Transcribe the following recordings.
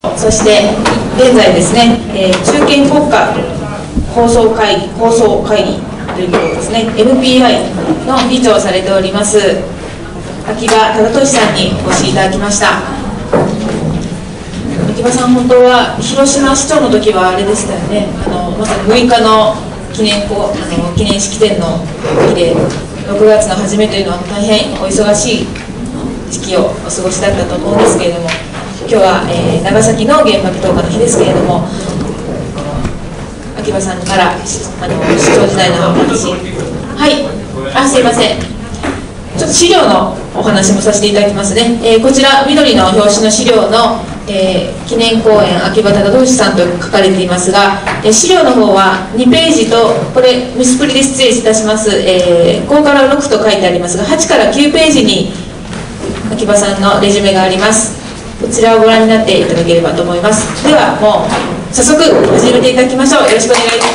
そして現在ですね、中堅国家構想会議ということですね、 MPI の議長をされております秋葉忠俊さんにお越しいただきました。秋葉さん、本当は広島市長の時はあれでしたよね、まさに6日の記念式典の時で、6月の初めというのは大変お忙しい時期をお過ごしだったと思うんですけれども、今日は、長崎の原爆投下の日ですけれども、秋葉さんから市長時代のお話、はい、すいません、ちょっと資料のお話もさせていただきますね。こちら緑の表紙の資料の、記念講演秋葉忠俊さんと書かれていますが、資料の方は2ページと、これミスプリで失礼いたします、5から6と書いてありますが、8から9ページに秋葉さんのレジュメがあります。こちらをご覧になっていただければと思います。ではもう早速始めていただきましょう。よろしくお願いいたします。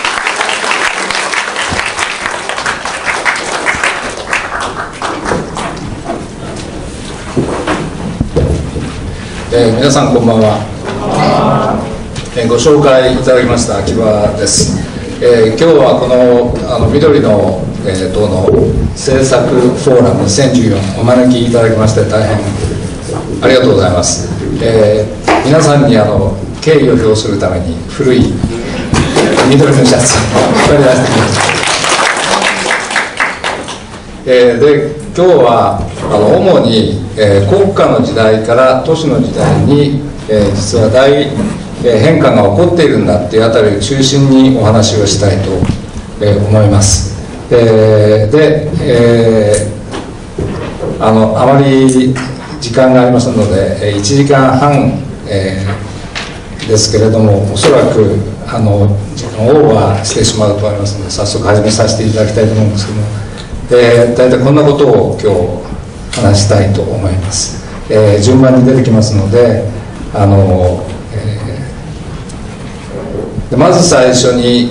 皆さんこんばんは。ご紹介いただきました秋葉です。今日はこの緑の党の政策フォーラム2014お招きいただきまして大変ありがとうございます。皆さんに敬意を表するために古い緑のシャツを取り出してきました。で今日は主に、国家の時代から都市の時代に、実は大変化が起こっているんだっていうあたりを中心にお話をしたいと、思います。あまり時間がありませんので、1時間半、ですけれども、おそらく時間をオーバーしてしまうと思いますので、早速始めさせていただきたいと思うんですけども、大体こんなことを今日話したいと思います。順番に出てきますので、まず最初に、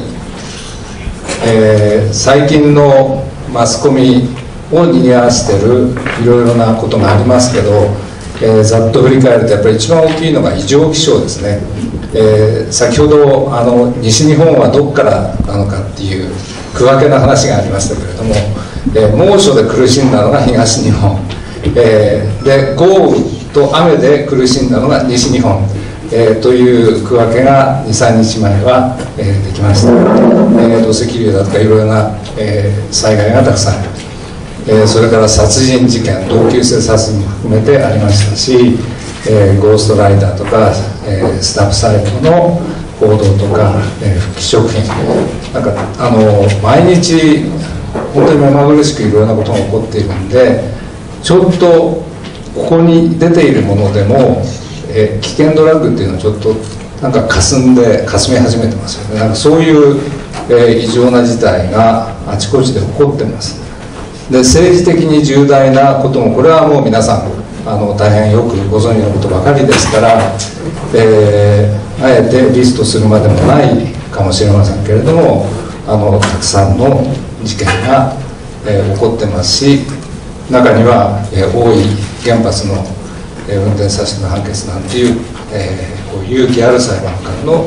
最近のマスコミを賑わしているいろいろなことがありますけど、ざっと振り返るとやっぱり一番大きいのが異常気象ですね。先ほど西日本はどこからなのかっていう区分けの話がありましたけれども、猛暑で苦しんだのが東日本、で豪雨と雨で苦しんだのが西日本、という区分けが 2,3 日前は、できました。土石流だとかいろいろな、災害がたくさんある、それから殺人事件、同級生殺人も含めてありましたし、ゴーストライダーとか、スタッフサイトの報道とか、復帰食品なんか毎日本当に目まぐるしくいろいろなことが起こっているんで、ちょっとここに出ているものでも、危険ドラッグっていうのはちょっとなんか霞み始めてますよね。なんかそういう、異常な事態があちこちで起こってます。で政治的に重大なことも、これはもう皆さん大変よくご存知のことばかりですから、あえてリストするまでもないかもしれませんけれども、たくさんの事件が、起こってますし、中には、大井原発の、運転差しの判決なんていう、こう勇気ある裁判官の、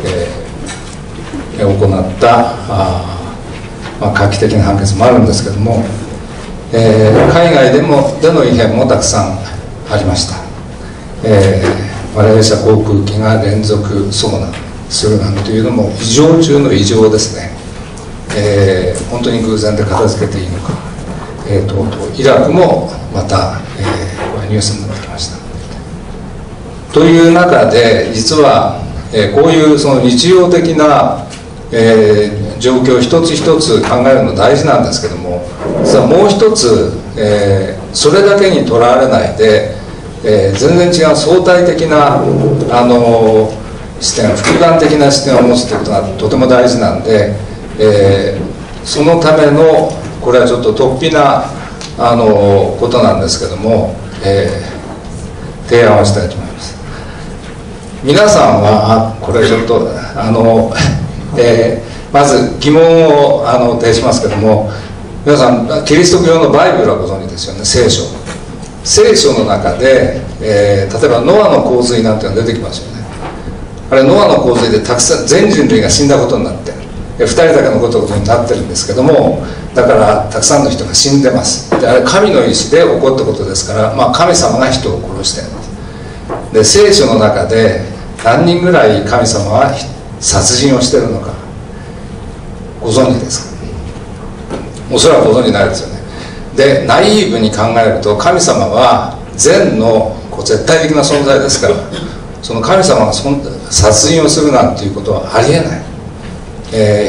行った画期的な判決もあるんですけども、海外での異変もたくさんありました。マレーシア航空機が連続遭難するなんていうのも異常中の異常ですね。本当に偶然で片付けていいのか、イラクもまた、ニュースになってきました。という中で実は、こういうその日常的な、状況を一つ一つ考えるの大事なんですけども、実はもう一つ、それだけにとらわれないで、全然違う相対的な視点、複眼的な視点を持つということがとても大事なんで、そのためのこれはちょっと突飛なことなんですけども、提案をしたいと思います。皆さんはこれちょっとまず疑問を呈しますけども、皆さんキリスト教のバイブルはご存知ですよね。聖書、 聖書の中で、例えばノアの洪水なんていうのが出てきますよね。あれノアの洪水でたくさん全人類が死んだことになって、2人だけのことになってるんですけども、だからたくさんの人が死んでます。であれ神の意志で起こったことですから、神様が人を殺してるんです。で聖書の中で何人ぐらい神様は殺人をしてるのかご存知ですか？おそらくご存知ないですよね。でナイーブに考えると、神様は善の絶対的な存在ですから、その神様が殺人をするなんていうことはありえない。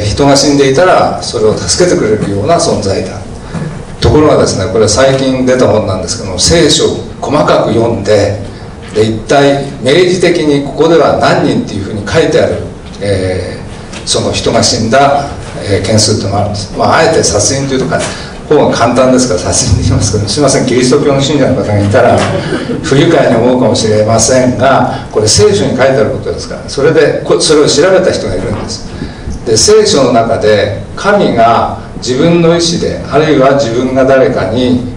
人が死んでいたらそれを助けてくれるような存在だ。ところがですね、これ最近出た本なんですけども、聖書を細かく読んで、一体明示的にここでは何人っていうふうに書いてある、その人が死んだ、件数っていうのがあるんです。あえて殺人というとか方が簡単ですから殺人できますけど、すいません、キリスト教の信者の方がいたら不愉快に思うかもしれませんが、これ聖書に書いてあることですから、それを調べた人がいるんです。で聖書の中で神が自分の意思で、あるいは自分が誰かに、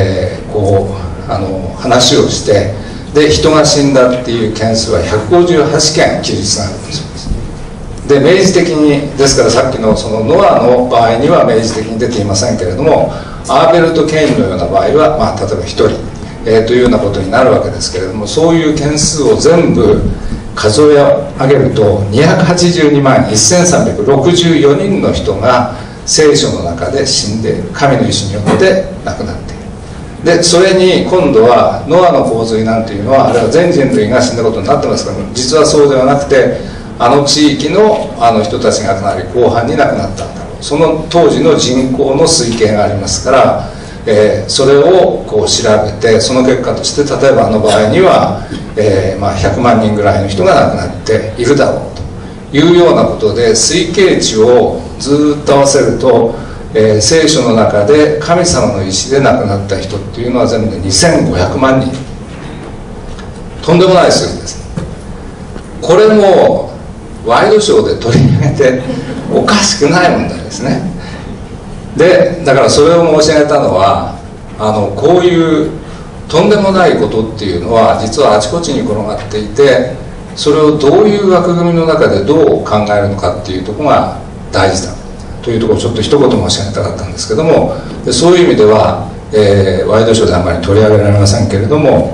話をして、で人が死んだっていう件数は158件記述があるんです。で明示的に、ですからさっきのそのノアの場合には明示的に出ていませんけれども、アーベルとケインのような場合は、例えば1人、というようなことになるわけですけれども、そういう件数を全部数え上げると282万1364人の人が聖書の中で死んでいる。神の意志によって亡くなっている。でそれに今度はノアの洪水なんていうのは、あれは全人類が死んだことになってますから、実はそうではなくて、あの地域の人たちがかなり後半に亡くなったんだろう。その当時の人口の推計がありますから、それを調べて、その結果として例えばあの場合には、100万人ぐらいの人が亡くなっているだろうというようなことで、推計値をずっと合わせると、聖書の中で神様の意志で亡くなった人っていうのは全部で2500万人。とんでもない数字です。これもワイドショーで取り上げておかしくない問題ですね。でだからそれを申し上げたのは、こういうとんでもないことっていうのは実はあちこちに転がっていて、それをどういう枠組みの中でどう考えるのかっていうところが大事だというところをちょっと一言申し上げたかったんですけども、そういう意味では、ワイドショーであまり取り上げられませんけれども、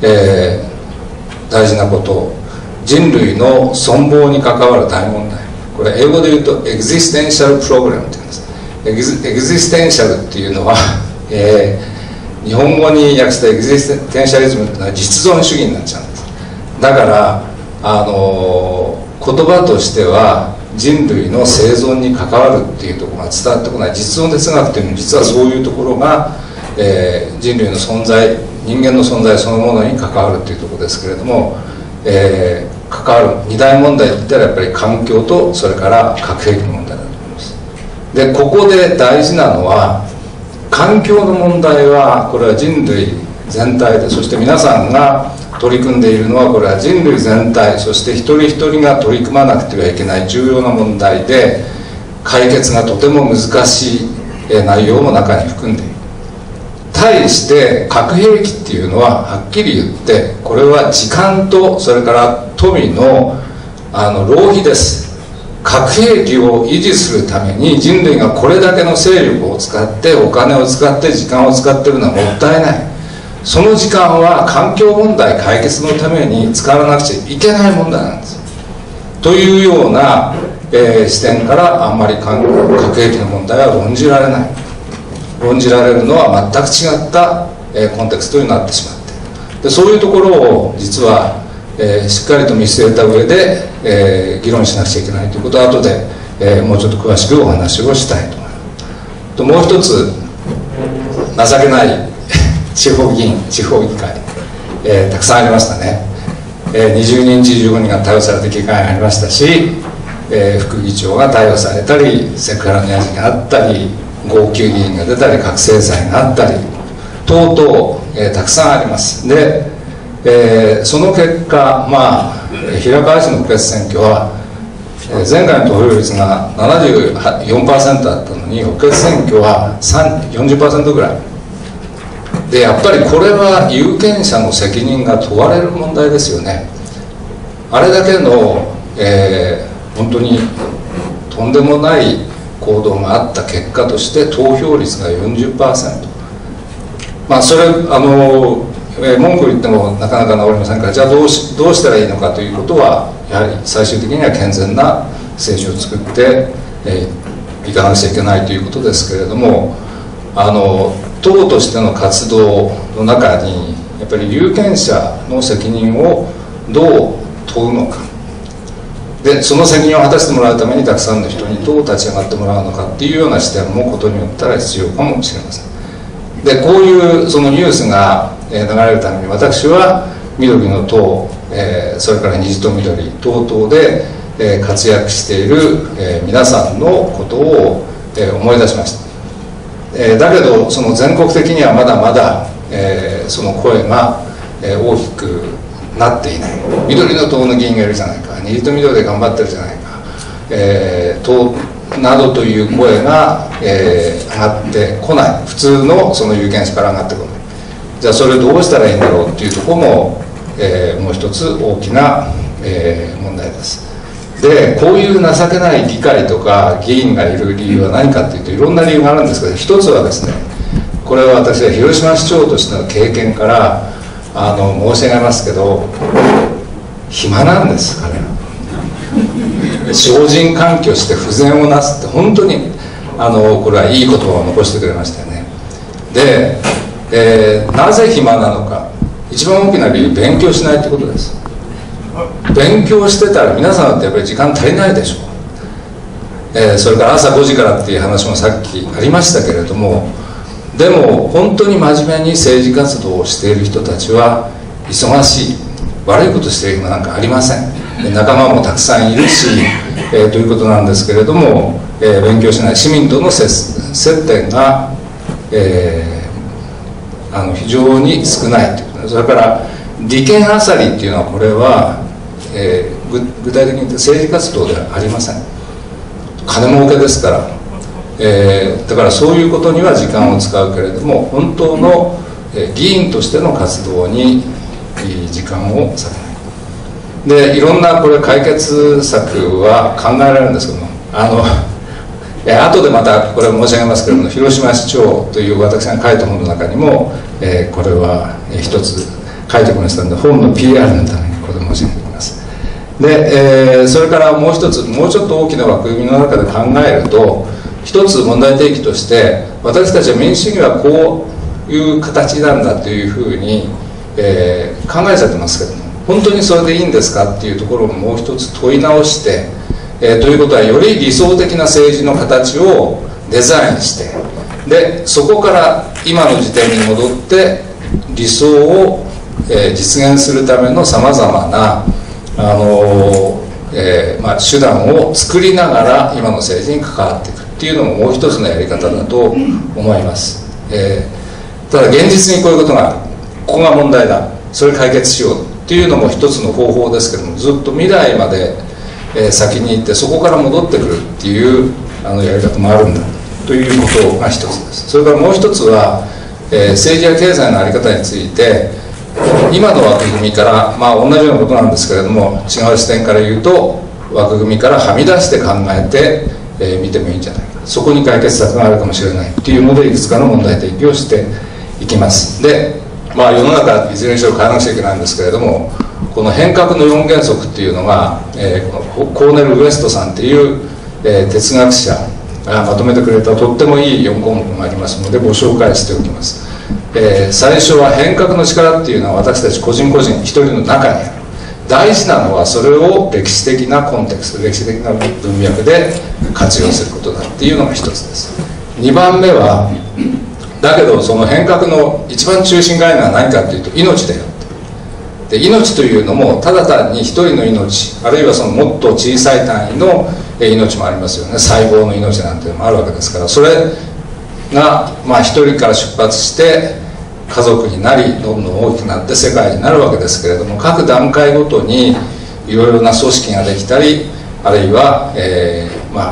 大事なこと、人類の存亡に関わる大問題、これ英語で言うとエグジステンシャルプログラムって言うんです。エグジステンシャルっていうのは、日本語に訳したエグジステンシャリズムっていうのは実存主義になっちゃうんです。だから言葉としては人類の生存に関わるっていうところが伝わってこない。実存哲学っていうのは実はそういうところが、人類の存在、人間の存在そのものに関わるっていうところですけれども、関わる二大問題って言ったらやっぱり環境とそれから核兵器の問題だと思います。でここで大事なのは、環境の問題はこれは人類全体で、そして皆さんが取り組んでいるのはこれは人類全体、そして一人一人が取り組まなくてはいけない重要な問題で、解決がとても難しい内容も中に含んでいる。対して核兵器っていうのははっきり言って、これは時間とそれから富の浪費です。核兵器を維持するために人類がこれだけの勢力を使って、お金を使って、時間を使ってるのはもったいない。その時間は環境問題解決のために使わなくちゃいけない問題なんです。というような、視点からあんまり核兵器の問題は論じられない。論じられるのは全く違った、コンテクストになってしまって、でそういうところを実は、しっかりと見据えた上で、議論しなくちゃいけないということは後で、もうちょっと詳しくお話をしたいと思います。ともう一つ、情けない地方議員、地方議会、たくさんありましたね。20人中15人が逮捕された議会がありましたし、副議長が逮捕されたり、セクハラのやじがあったり、号泣議員が出たり、覚醒剤があったり等々、たくさんあります。で、その結果、平川市の補欠選挙は、前回の投票率が 74% だったのに、補欠選挙は40% ぐらいでやっぱりこれは有権者の責任が問われる問題ですよね。あれだけの、本当にとんでもない行動があった結果として投票率が 40%、それ文句を言ってもなかなか治りませんから、じゃあどうしたらいいのかということは、やはり最終的には健全な政治を作って、いかなくちゃいけないということですけれども、党としての活動の中にやっぱり有権者の責任をどう問うのか、でその責任を果たしてもらうためにたくさんの人にどう立ち上がってもらうのかっていうような視点もことによったら必要かもしれません。でこういうそのニュースが流れるために、私は緑の党、それから虹と緑等々で活躍している皆さんのことを思い出しました。だけどその全国的にはまだまだその声が大きくなっていない。緑の党の議員がいるじゃないか、虹と緑で頑張ってるじゃないか、党などという声が、上がってこない。普通のその有権者から上がってこない。じゃあそれをどうしたらいいんだろうっていうところも、もう一つ大きな、問題です。でこういう情けない議会とか議員がいる理由は何かっていうと、いろんな理由があるんですけど、一つはですね、これは私は広島市長としての経験から申し上げますけど、暇なんです、彼ら。精進環境して不全をなすって、本当にこれはいい言葉を残してくれましたよね。で、なぜ暇なのか、一番大きな理由、勉強しないってことです。勉強してたら皆さんだってやっぱり時間足りないでしょう。それから朝5時からっていう話もさっきありましたけれども、でも本当に真面目に政治活動をしている人たちは忙しい。悪いことしている暇なんかありません。仲間もたくさんいるし、ということなんですけれども、勉強しない、市民との接点が、非常に少ないということです。それから利権あさりっていうのは、これは、具体的に言って政治活動ではありません。金儲けですから、だからそういうことには時間を使うけれども、本当の、議員としての活動に時間を割かない。でいろんなこれ解決策は考えられるんですけども、後でまたこれ申し上げますけれども、広島市長という私が書いた本の中にも、これは一つ書いてきましたので、本の PR のためにこれ申し上げています。で、それからもう一つ、もうちょっと大きな枠組みの中で考えると、一つ問題提起として、私たちは民主主義はこういう形なんだというふうに、考えちゃってますけども、本当にそれでいいんですかっていうところをもう一つ問い直して、ということは、より理想的な政治の形をデザインして、でそこから今の時点に戻って理想を、実現するためのさまざまな手段を作りながら今の政治に関わっていくっていうのももう一つのやり方だと思います。ただ現実にこういうことがある、ここが問題だ、それ解決しようっていうのも一つの方法ですけども、ずっと未来まで、先に行ってそこから戻ってくるっていうやり方もあるんだということが一つです。それからもう一つは、政治や経済の在り方について今の枠組みから、同じようなことなんですけれども、違う視点から言うと、枠組みからはみ出して考えて、見てもいいんじゃないか、そこに解決策があるかもしれないっていうので、いくつかの問題提起をしていきます。で、世の中いずれにしろ変えなくちゃいけないんですけれども、この変革の4原則っていうのが、このコーネル・ウエストさんっていう、哲学者がまとめてくれたとってもいい4項目がありますので、ご紹介しておきます。最初は、変革の力っていうのは私たち個人個人一人の中にある。大事なのはそれを歴史的なコンテクスト、歴史的な文脈で活用することだっていうのが一つです。2番目は、だけどその変革の一番中心概念は何かというと、命だよ。で命というのもただ単に一人の命、あるいはそのもっと小さい単位の命もありますよね。細胞の命なんていうのもあるわけですから、それが一人から出発して家族になり、どんどん大きくなって世界になるわけですけれども、各段階ごとにいろいろな組織ができたり、あるいは、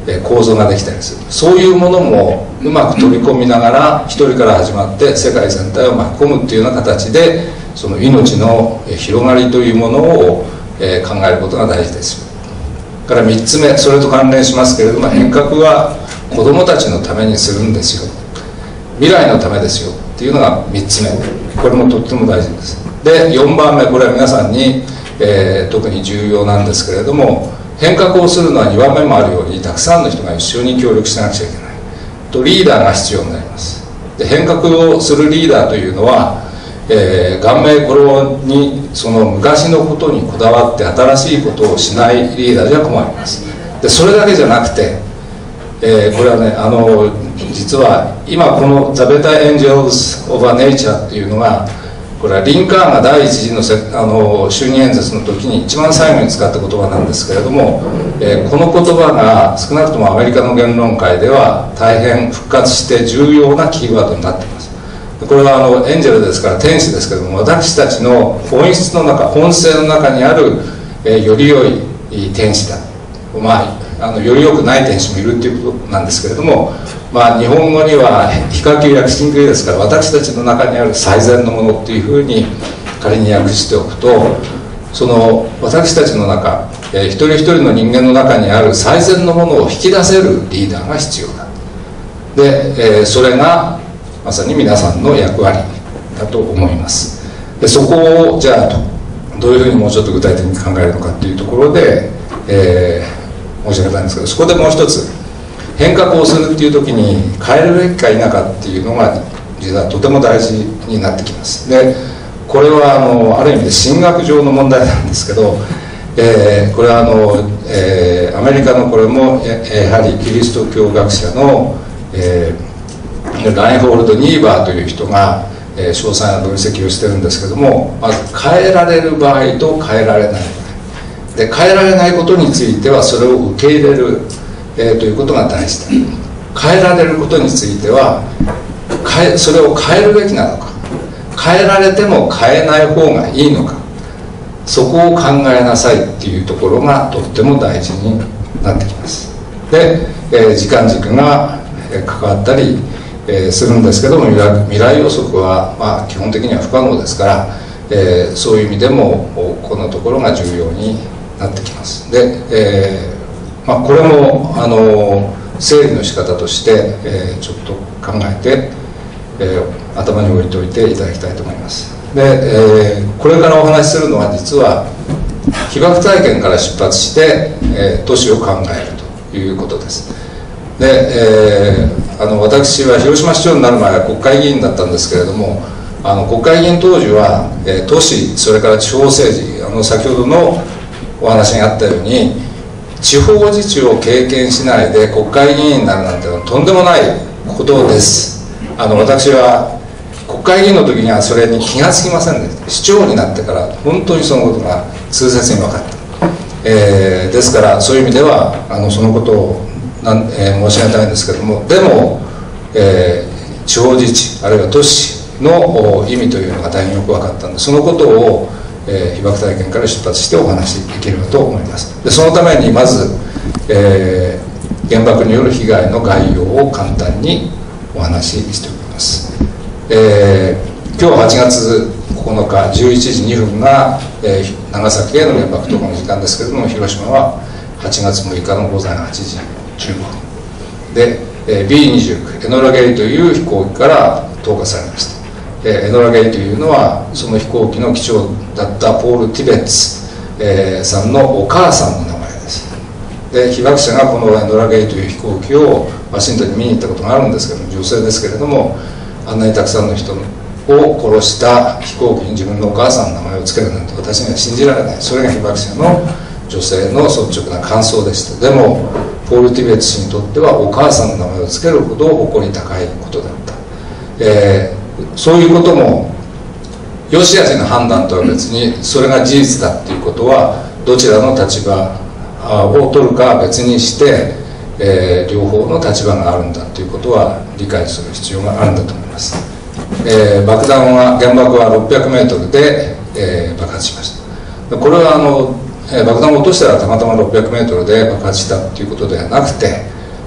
構造ができたりする、そういうものもうまく取り込みながら一人から始まって世界全体を巻き込むっていうような形で、その命の広がりというものを考えることが大事です。から3つ目、それと関連しますけれども、変革は子どもたちのためにするんですよ、未来のためですよっていうのが3つ目、これもとっても大事です。で4番目、これは皆さんに、特に重要なんですけれども、変革をするのは2番目もあるように、たくさんの人が一緒に協力しなくちゃいけないと、リーダーが必要になります。で変革をするリーダーというのは、顔面これにその昔のことにこだわって新しいことをしないリーダーじゃ困ります。でそれだけじゃなくて、これはね、実は今この「The Better Angels of Nature」っていうのが、これはリンカーンが第一次の就任演説の時に一番最後に使った言葉なんですけれども、この言葉が少なくともアメリカの言論界では大変復活して重要なキーワードになっています。これはエンジェルですから天使ですけれども、私たちの本質の中、本性の中にある、より良い天使だ、より良くない天使もいるということなんですけれども、日本語には比較級訳しにくいですから、私たちの中にある最善のものっていうふうに仮に訳しておくと、その私たちの中、一人一人の人間の中にある最善のものを引き出せるリーダーが必要だ。で、それがまさに皆さんの役割だと思います。でそこをじゃあどういうふうにもうちょっと具体的に考えるのかっていうところで、申し訳ないんですけど、そこでもう一つ、変革をするっていう時に変えるべきか否かっていうのが実はとても大事になってきます。でこれはある意味で神学上の問題なんですけど、これはアメリカのこれもやはりキリスト教学者の、ラインホールド・ニーバーという人が、詳細な分析をしてるんですけども、まず変えられる場合と変えられない場合で、変えられないことについてはそれを受け入れる、ということが大事だ。変えられることについてはそれを変えるべきなのか、変えられても変えない方がいいのか、そこを考えなさいっていうところがとっても大事になってきます。で、時間軸が関わったりするんですけども、未来予測は基本的には不可能ですから、そういう意味でもこのところが重要になってきます。で、これも整理の仕方として、ちょっと考えて、頭に置いておいていただきたいと思います。で、これからお話しするのは実は被爆体験から出発して、都市を考えるということです。で、私は広島市長になる前は国会議員だったんですけれども、国会議員当時は、都市、それから地方政治、先ほどのお話があったように、地方自治を経験しないで国会議員になるなんてとんでもないことです。私は国会議員の時にはそれに気が付きませんでした。市長になってから本当にそのことが痛切に分かった。ですからそういう意味ではそのことを申し上げたいんですけども、でも、地方自治あるいは都市の意味というのが大変よく分かったので、そのことを被爆体験から出発してお話しできればと思います。でそのためにまず、原爆による被害の概要を簡単にお話ししておきます。今日8月9日11時2分が、長崎への原爆投下の時間ですけれども、広島は8月6日の午前8時15分で、B29 エノラゲイという飛行機から投下されました。エノラゲイというのはその飛行機の機長だったポール・ティベッツ、さんのお母さんの名前です。で被爆者がこのエノラゲイという飛行機をワシントンに見に行ったことがあるんですけども、女性ですけれども、あんなにたくさんの人を殺した飛行機に自分のお母さんの名前を付けるなんて私には信じられない。それが被爆者の女性の率直な感想でした。でもポール・ティベッツ氏にとってはお母さんの名前を付けるほど誇り高いことだった。そういうことも良し悪しの判断とは別に、それが事実だっていうことはどちらの立場を取るかは別にして、両方の立場があるんだということは理解する必要があるんだと思います。原爆は600メートルで、爆発しました。これは爆弾を落としたらたまたま600メートルで爆発したということではなくて、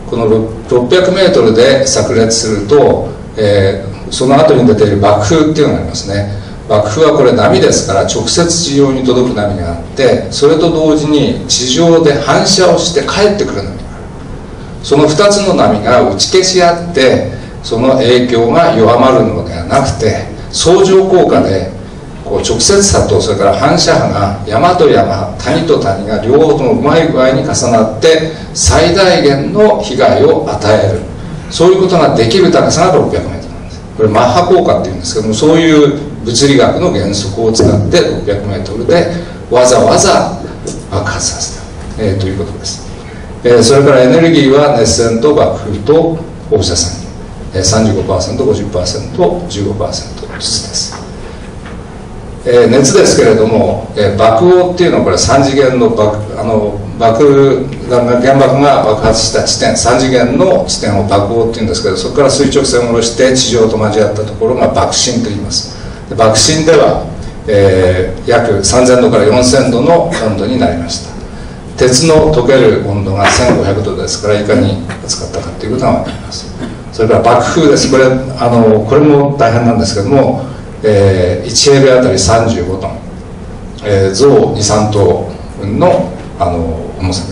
この600メートルで炸裂すると、その後に出ている爆風っていうのがありますね。爆風はこれ波ですから直接地上に届く波があって、それと同時に地上で反射をして帰ってくる波がある。その2つの波が打ち消し合って、その影響が弱まるのではなくて、相乗効果でこう直接波とそれから反射波が山と山、谷と谷が両方ともうまい具合に重なって最大限の被害を与える、そういうことができる高さが600メートルなんです。これマッハ効果っていうんですけども、そういう物理学の原則を使って600メートルでわざわざ爆発させた、ということです。それからエネルギーは熱線と爆風と放射線、35%、50%、15% ずつです。熱ですけれども、爆黄っていうのはこれ3次元の原爆が爆発した地点、3次元の地点を爆黄っていうんですけど、そこから垂直線を下ろして地上と交わったところが爆心といいます。爆心では、約3000度から4000度の温度になりました。鉄の溶ける温度が1500度ですから、いかに熱かったかということが分かります。それから爆風です。これも大変なんですけども、1平米あたり35トン、象2、3頭分の重さです。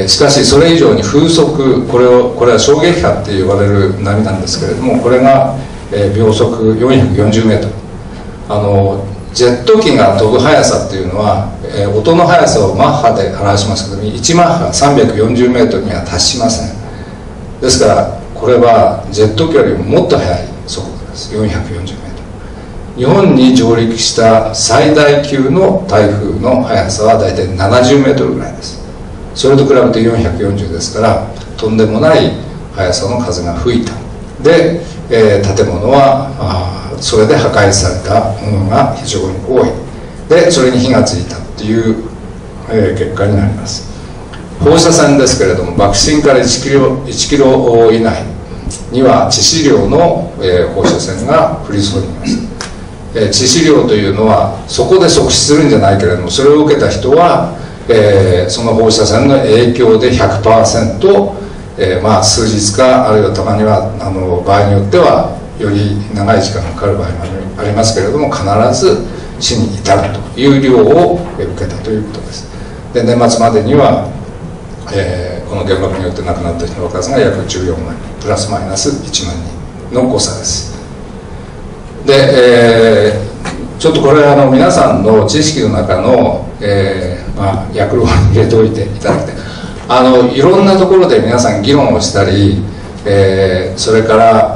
しかしそれ以上に風速、これは衝撃波って呼ばれる波なんですけれども、これが、秒速440メートル。ジェット機が飛ぶ速さっていうのは、音の速さをマッハで表しますけど、1マッハ340メートルには達しません。ですからこれはジェット機よりももっと速い速度です。440メートル。日本に上陸した最大級の台風の速さは大体70メートルぐらいです。それと比べて440ですから、とんでもない速さの風が吹いた。で、建物はそれで破壊されたものが非常に多い。でそれに火がついたという、結果になります。放射線ですけれども、爆心から1キロ以内には致死量の、放射線が降り注ぎます。致死量というのはそこで即死するんじゃないけれども、それを受けた人は、その放射線の影響で 100%、数日か、あるいはたまには場合によってはより長い時間がかかる場合もありますけれども、必ず死に至るという量を受けたということです。で年末までには、この原爆によって亡くなった人の数が約14万人、プラスマイナス1万人の誤差です。で、ちょっとこれ皆さんの知識の中の、躍動に入れておいていただきたい。いろんなところで皆さん議論をしたり、それから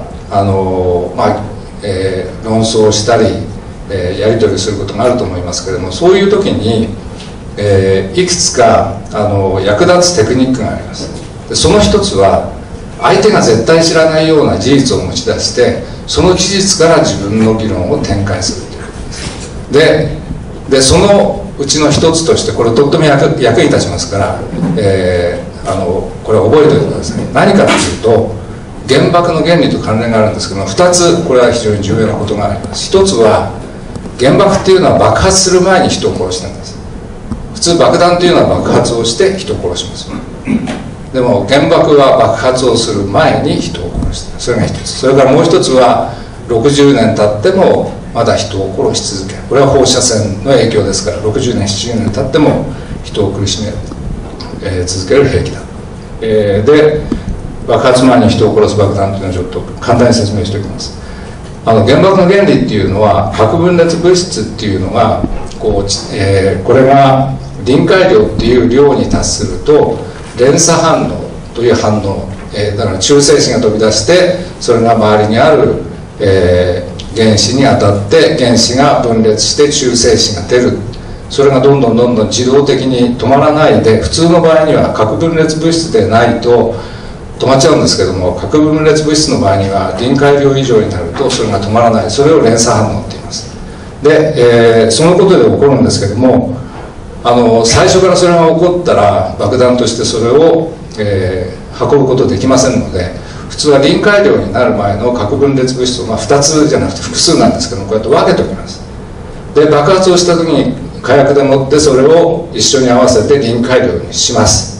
論争したり、やり取りすることがあると思いますけれども、そういう時に、いくつか役立つテクニックがあります。でその一つは、相手が絶対知らないような事実を持ち出して、その事実から自分の議論を展開するということです。でそのうちの一つとして、これとっても役に立ちますから、これ覚えておいてください。何かというと、原爆の原理と関連があるんですけども、2つこれは非常に重要なことがあります。1つは、原爆っていうのは爆発する前に人を殺したんです。普通爆弾というのは爆発をして人を殺します。でも原爆は爆発をする前に人を殺した。それが一つ。それからもう一つは、60年経ってもまだ人を殺し続ける。これは放射線の影響ですから、60年70年経っても人を苦しめ、続ける兵器だ。で爆発前に人を殺す爆弾というのはちょっと簡単に説明しておきます。原爆の原理っていうのは、核分裂物質っていうのがこれが臨界量っていう量に達すると連鎖反応という反応、だから中性子が飛び出して、それが周りにある、原子に当たって原子が分裂して中性子が出る。それがどんどん自動的に止まらないで、普通の場合には核分裂物質でないと止まっちゃうんですけども、核分裂物質の場合には臨界量以上になるとそれが止まらない。それを連鎖反応って言います。で、そのことで起こるんですけども、最初からそれが起こったら爆弾としてそれを、運ぶことできませんので、普通は臨界量になる前の核分裂物質を、2つじゃなくて複数なんですけども、こうやって分けておきます。で爆発をした時に火薬でもってそれを一緒に合わせて臨界量にします。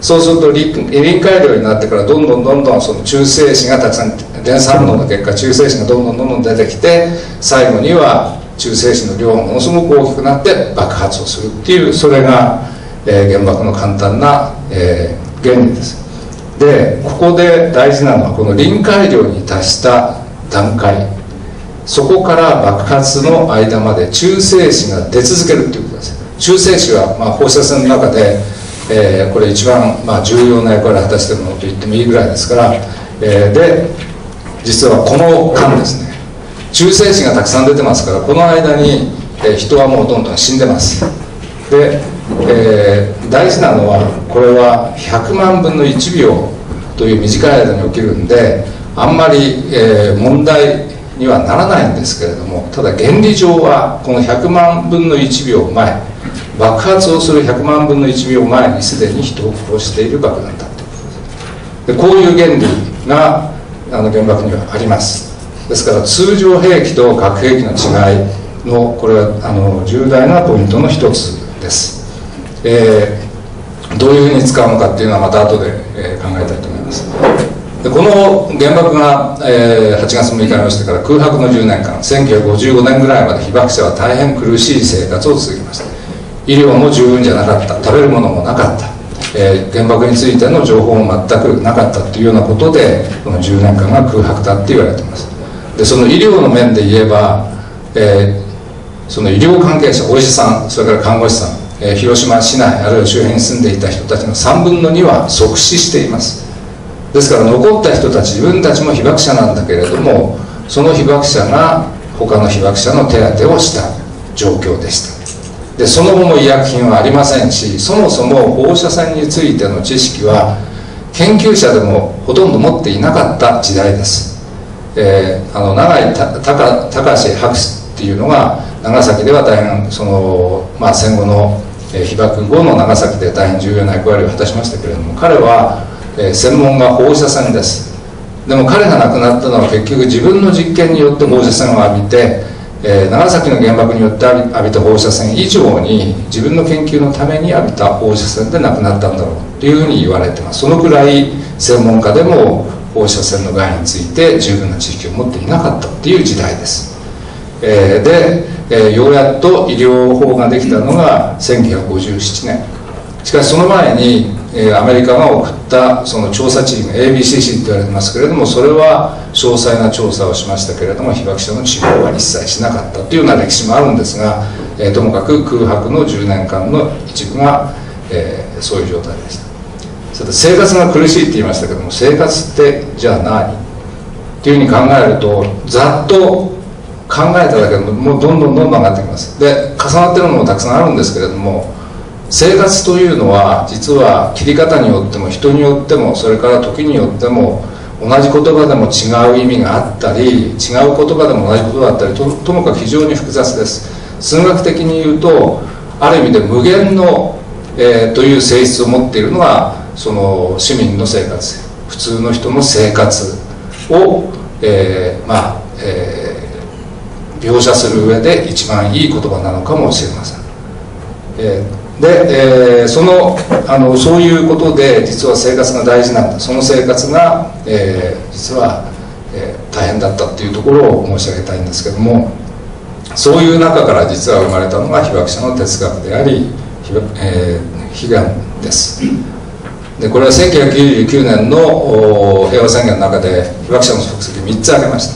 そうすると臨界量になってからどんどんその中性子がたくさん、連鎖反応の結果中性子がどんどん出てきて、最後には中性子の量がものすごく大きくなって爆発をするっていう、それが、原爆の簡単な、原理です。でここで大事なのはこの臨界量に達した段階、そこから爆発の間まで中性子が出続けるということです。中性子は放射線の中で、これ一番重要な役割を果たしているものと言ってもいいぐらいですから、で実はこの間ですね、中性子がたくさん出てますから、この間に、人はもうどんどん死んでます。で、大事なのはこれは100万分の1秒という短い間に起きるんで、あんまり、問題にはならないんですけれども、ただ原理上はこの100万分の1秒前、爆発をする100万分の1秒前にすでに人を殺している爆弾だということです。でこういう原理が原爆にはあります。ですから通常兵器と核兵器の違いのこれは重大なポイントの一つです。どういうふうに使うのかっていうのはまた後で、考えたいと思います。でこの原爆が、8月6日に落ちてから空白の10年間、1955年ぐらいまで被爆者は大変苦しい生活を続けました。医療も十分じゃなかった、食べるものもなかった、原爆についての情報も全くなかったというようなことで、この10年間が空白だって言われています。でその医療の面で言えば、その医療関係者、お医者さん、それから看護師さん、広島市内あるいは周辺に住んでいた人たちの3分の2は即死しています。ですから残った人たち、自分たちも被爆者なんだけれども、その被爆者が他の被爆者の手当てをした状況でした。でその後も医薬品はありませんし、そもそも放射線についての知識は研究者でもほとんど持っていなかった時代です。永井隆博士っていうのが長崎では大変その、戦後の被爆後の長崎で大変重要な役割を果たしましたけれども、彼は専門が放射線です。でも彼が亡くなったのは結局自分の実験によって放射線を浴びて、長崎の原爆によって浴びた放射線以上に自分の研究のために浴びた放射線で亡くなったんだろうというふうに言われています。そのくらい専門家でも放射線の害について十分な知識を持っていなかったという時代です。ようやっと医療法ができたのが1957年。しかしその前にアメリカが送ったその調査チーム ABCC と言われてますけれども、それは詳細な調査をしましたけれども被爆者の治療は一切しなかったというような歴史もあるんですが、ともかく空白の10年間の一部が、そういう状態でした。それで生活が苦しいって言いましたけども、生活ってじゃあ何っていうふうに考えると、ざっと考えただけでもうどんどん上がってきます。で重なってるのもたくさんあるんですけれども、生活というのは実は切り方によっても人によっても、それから時によっても同じ言葉でも違う意味があったり、違う言葉でも同じことだったり ともかく非常に複雑です。数学的に言うとある意味で無限の、という性質を持っているのがその市民の生活、普通の人の生活を、描写する上で一番いい言葉なのかもしれません。で、そういうことで実は生活が大事なんだ、その生活が、実は、大変だったっていうところを申し上げたいんですけども、そういう中から実は生まれたのが被爆者の哲学であり悲願です。でこれは1999年の平和宣言の中で被爆者の足跡3つ挙げました。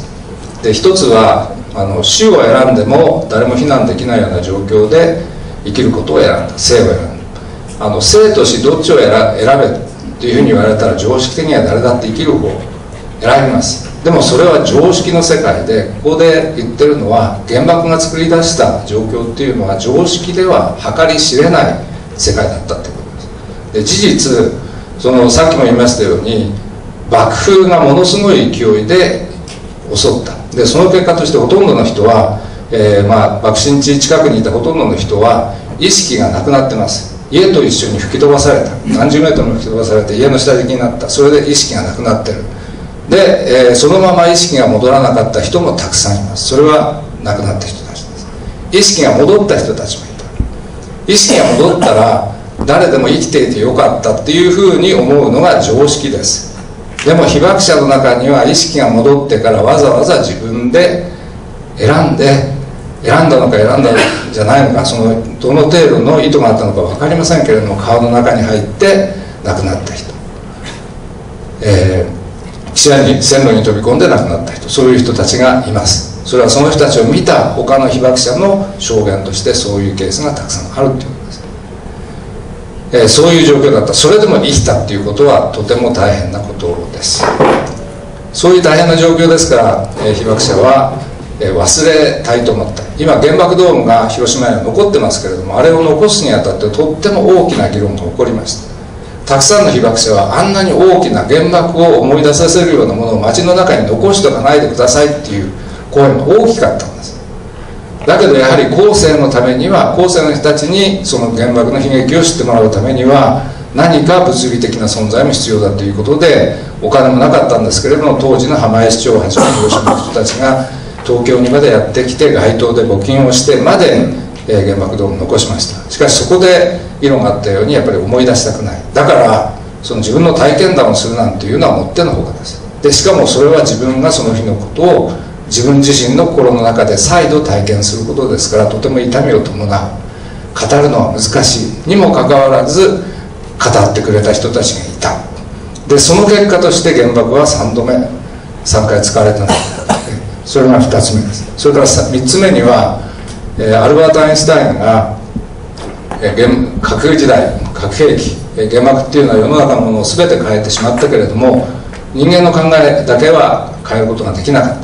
で1つは死を選んでも誰も避難できないような状況で生きることを選んだ、生を選んだ。生と死どっちを選べというふうに言われたら常識的には誰だって生きる方を選びます。でもそれは常識の世界で、ここで言ってるのは原爆が作り出した状況っていうのは常識では計り知れない世界だったってことです。で事実さっきも言いましたように爆風がものすごい勢いで襲った。でその結果としてほとんどの人は、爆心地近くにいたほとんどの人は意識がなくなってます。家と一緒に吹き飛ばされた、何十メートルも吹き飛ばされて家の下敷きになった。それで意識がなくなってる。で、そのまま意識が戻らなかった人もたくさんいます。それは亡くなった人たちです。意識が戻った人たちもいた。意識が戻ったら誰でも生きていてよかったっていうふうに思うのが常識です。でも被爆者の中には意識が戻ってからわざわざ自分で選んだのか選んだんじゃないのか、そのどの程度の意図があったのか分かりませんけれども、川の中に入って亡くなった人、線路に飛び込んで亡くなった人、そういう人たちがいます。それはその人たちを見た他の被爆者の証言としてそういうケースがたくさんあるということです。そういう状況だった。それでも生きたっていうことはとても大変なことです。そういう大変な状況ですから、被爆者は忘れたいと思った。今原爆ドームが広島には残ってますけれども、あれを残すにあたってとっても大きな議論が起こりました。たくさんの被爆者はあんなに大きな原爆を思い出させるようなものを街の中に残しておかないでくださいっていう声が大きかったんです。だけどやはり後世のためには、後世の人たちにその原爆の悲劇を知ってもらうためには何か物理的な存在も必要だということで、お金もなかったんですけれども、当時の浜江市長をはじめ広島の人たちが東京にまでやってきて街頭で募金をしてまで原爆ドームを残しました。しかしそこで議論があったように、やっぱり思い出したくない。だからその自分の体験談をするなんていうのはもってのほかです。でしかもそれは自分がその日のことを自分自身の心の中で再度体験することですから、とても痛みを伴う。語るのは難しいにもかかわらず語ってくれた人たちがいた。でその結果として原爆は3回使われたんだ。それが2つ目です。それから3つ目にはアルバート・アインシュタインが核時代、核兵器、原爆っていうのは世の中のものを全て変えてしまったけれども、人間の考えだけは変えることができなかった。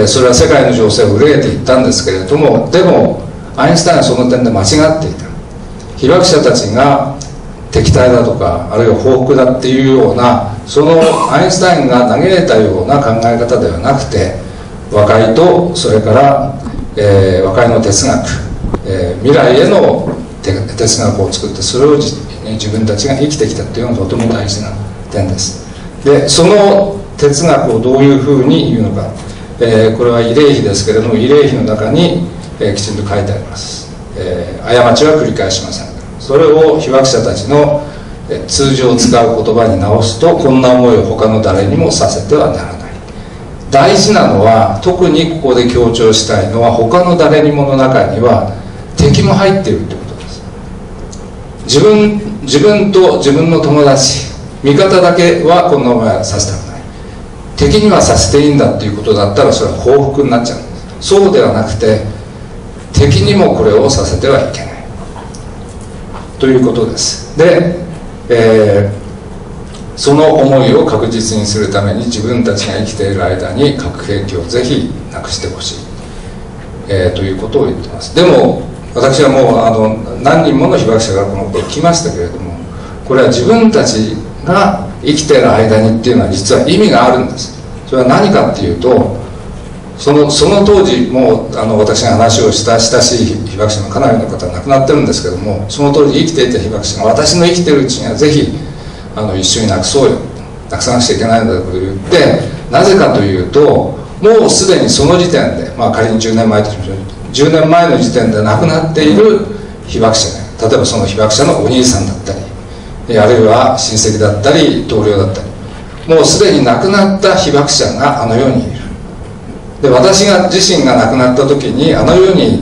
それは世界の情勢を憂えていったんですけれども、でもアインシュタインはその点で間違っていた。被爆者たちが敵対だとか、あるいは報復だっていうような、そのアインシュタインが投げ入れたような考え方ではなくて、和解とそれから和解の哲学、未来への哲学を作って、それを自分たちが生きてきたというのがとても大事な点です。でその哲学をどういうふうに言うのか、これは慰霊碑ですけれども、慰霊碑の中に、きちんと書いてあります。過ちは繰り返しません。それを被爆者たちの通常使う言葉に直すと、こんな思いを他の誰にもさせてはならない。大事なのは、特にここで強調したいのは、他の誰にもの中には敵も入っているということです。自分と自分の友達、味方だけはこんな思いはさせたくない。敵にはさせていいんだっていうことだったら、それは報復になっちゃうんです。そうではなくて、敵にもこれをさせてはいけないということです。で、その思いを確実にするために、自分たちが生きている間に核兵器をぜひなくしてほしい、ということを言ってます。でも私はもう何人もの被爆者がこのことを聞きましたけれども、これは自分たちが生きている間にっていうのは実は意味があるんです。それは何かっていうと、その当時も私が話をした親しい被爆者のかなりの方が亡くなってるんですけども、その当時生きていた被爆者が、私の生きているうちにはぜひ一緒になくそうよ、なくさなくちゃいけないんだと言って、なぜかというと、もうすでにその時点で、仮に10年前としましょう、10年前の時点で亡くなっている被爆者が、例えばその被爆者のお兄さんだったり、あるいは親戚だったり同僚だったり、もうすでに亡くなった被爆者があの世にいる。で私自身が亡くなった時にあの世に行って、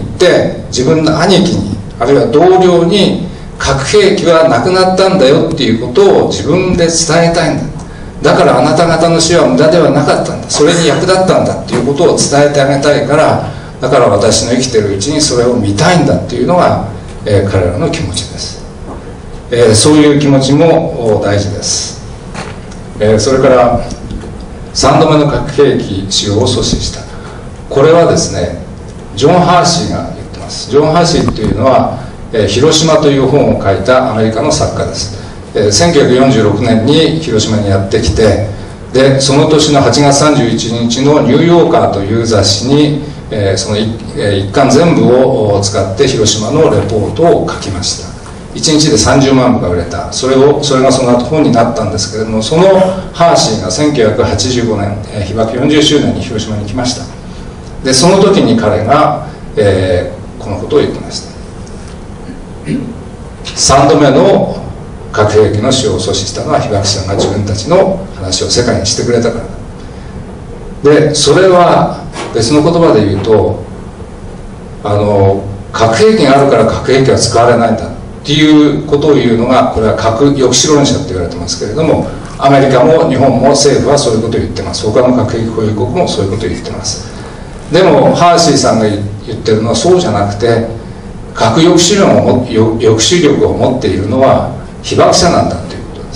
自分の兄貴に、あるいは同僚に、核兵器はなくなったんだよっていうことを自分で伝えたいんだ。だからあなた方の死は無駄ではなかったんだ、それに役立ったんだっていうことを伝えてあげたいから、だから私の生きているうちにそれを見たいんだっていうのが、彼らの気持ちです。そういう気持ちも大事です。それから3度目の核兵器使用を阻止した。これはですね、ジョン・ハーシーが言ってます。ジョン・ハーシーというのは広島という本を書いたアメリカの作家です。1946年に広島にやってきて、でその年の8月31日のニューヨーカーという雑誌に、その一巻全部を使って広島のレポートを書きました。1日で30万部が売れた。それがその後本になったんですけれども、そのハーシーが1985年、被爆40周年に広島に来ました。でその時に彼が、このことを言ってました。 3度目の核兵器の使用を阻止したのは被爆者が自分たちの話を世界にしてくれたからだ。でそれは別の言葉で言うと核兵器があるから核兵器は使われないんだっていうことを言うのが、これは核抑止論者って言われてますけれども、アメリカも日本も政府はそういうことを言ってます。他の核兵器保有国もそういうことを言ってます。でもハーシーさんが言ってるのはそうじゃなくて、核抑止力を持っているのは被爆者なんだということです。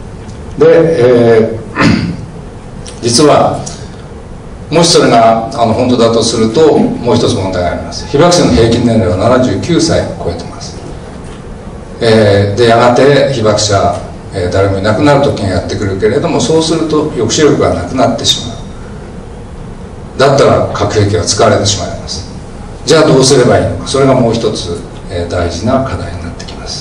で、実はもしそれが本当だとすると、もう一つ問題があります。被爆者の平均年齢は79歳を超えてます。でやがて被爆者、誰もいなくなる時がやってくるけれども、そうすると抑止力がなくなってしまう。だったら核兵器は使われてしまいます。じゃあどうすればいいのか、それがもう一つ、大事な課題になってきます。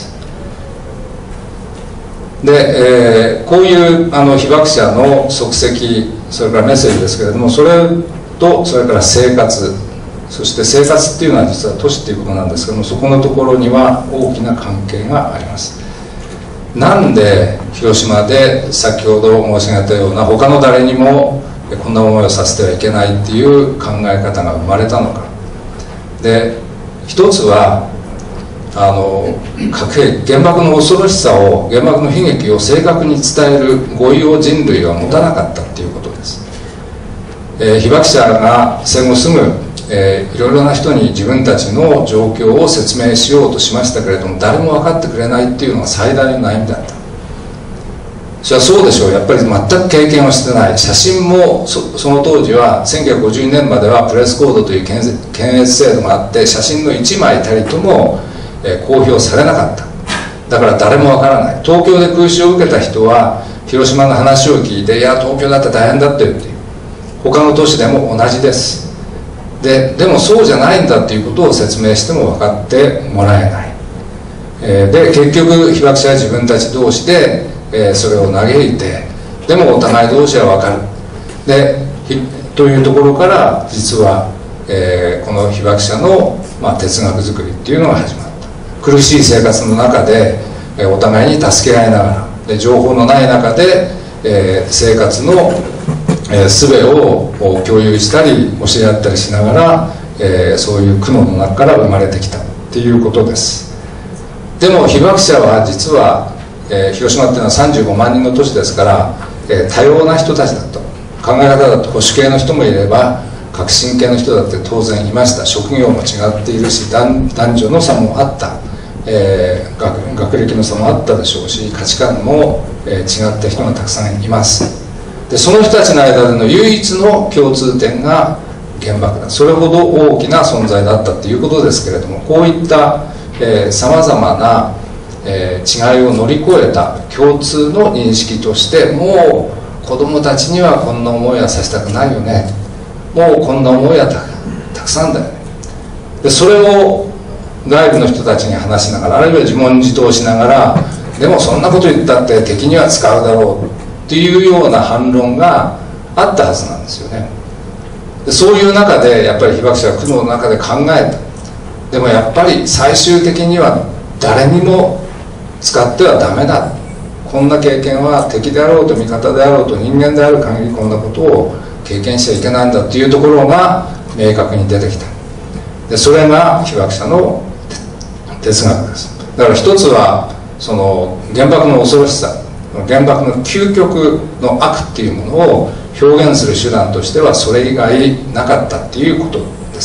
で、こういう被爆者の足跡、それからメッセージですけれども、それから生活、そして生活っていうのは実は都市っていうことなんですけども、そこのところには大きな関係があります。なんで広島で先ほど申し上げたような他の誰にもこんな思いをさせてはいけないっていう考え方が生まれたのか。で一つは核兵器、原爆の恐ろしさを、原爆の悲劇を正確に伝える語彙を人類は持たなかったっていうことです。被爆者が戦後すぐいろいろな人に自分たちの状況を説明しようとしましたけれども、誰も分かってくれないっていうのが最大の悩みだった。それはそうでしょう。やっぱり全く経験をしてない。写真もその当時は1952年まではプレスコードという検閲制度があって、写真の1枚たりとも公表されなかった。だから誰もわからない。東京で空襲を受けた人は広島の話を聞いて、いや東京だって大変だって言っている。他の都市でも同じです。でもそうじゃないんだっていうことを説明しても分かってもらえない。で結局被爆者は自分たち同士で、それを嘆いて、でもお互い同士は分かる。でというところから実は、この被爆者の、哲学作りっていうのが始まった。苦しい生活の中で、お互いに助け合いながら、で情報のない中で、生活の術を共有したり教え合ったりしながら、そういう苦悩の中から生まれてきたっていうことです。でも被爆者は実は、広島っていうのは35万人の都市ですから、多様な人たちだと。考え方だと保守系の人もいれば革新系の人だって当然いました。職業も違っているし、男女の差もあった、学歴の差もあったでしょうし、価値観も、違った人がたくさんいます。でその人たちの間での唯一の共通点が原爆だ。それほど大きな存在だったということですけれども、こういったさまざまな、違いを乗り越えた共通の認識として、もう子どもたちにはこんな思いはさせたくないよね、もうこんな思いはたくさんだよね。でそれを外部の人たちに話しながら、あるいは自問自答しながら、でもそんなこと言ったって敵には使うだろうっていうような反論があったはずなんですよね。でそういう中でやっぱり被爆者は苦悩の中で考えた。でもやっぱり最終的には誰にも使ってはダメだ。こんな経験は敵であろうと味方であろうと人間である限りこんなことを経験しちゃいけないんだっていうところが明確に出てきた。でそれが被爆者の哲学です。だから一つはその原爆の恐ろしさ、原爆の究極の悪っていうものを表現する手段としてはそれ以外なかったっていうことです。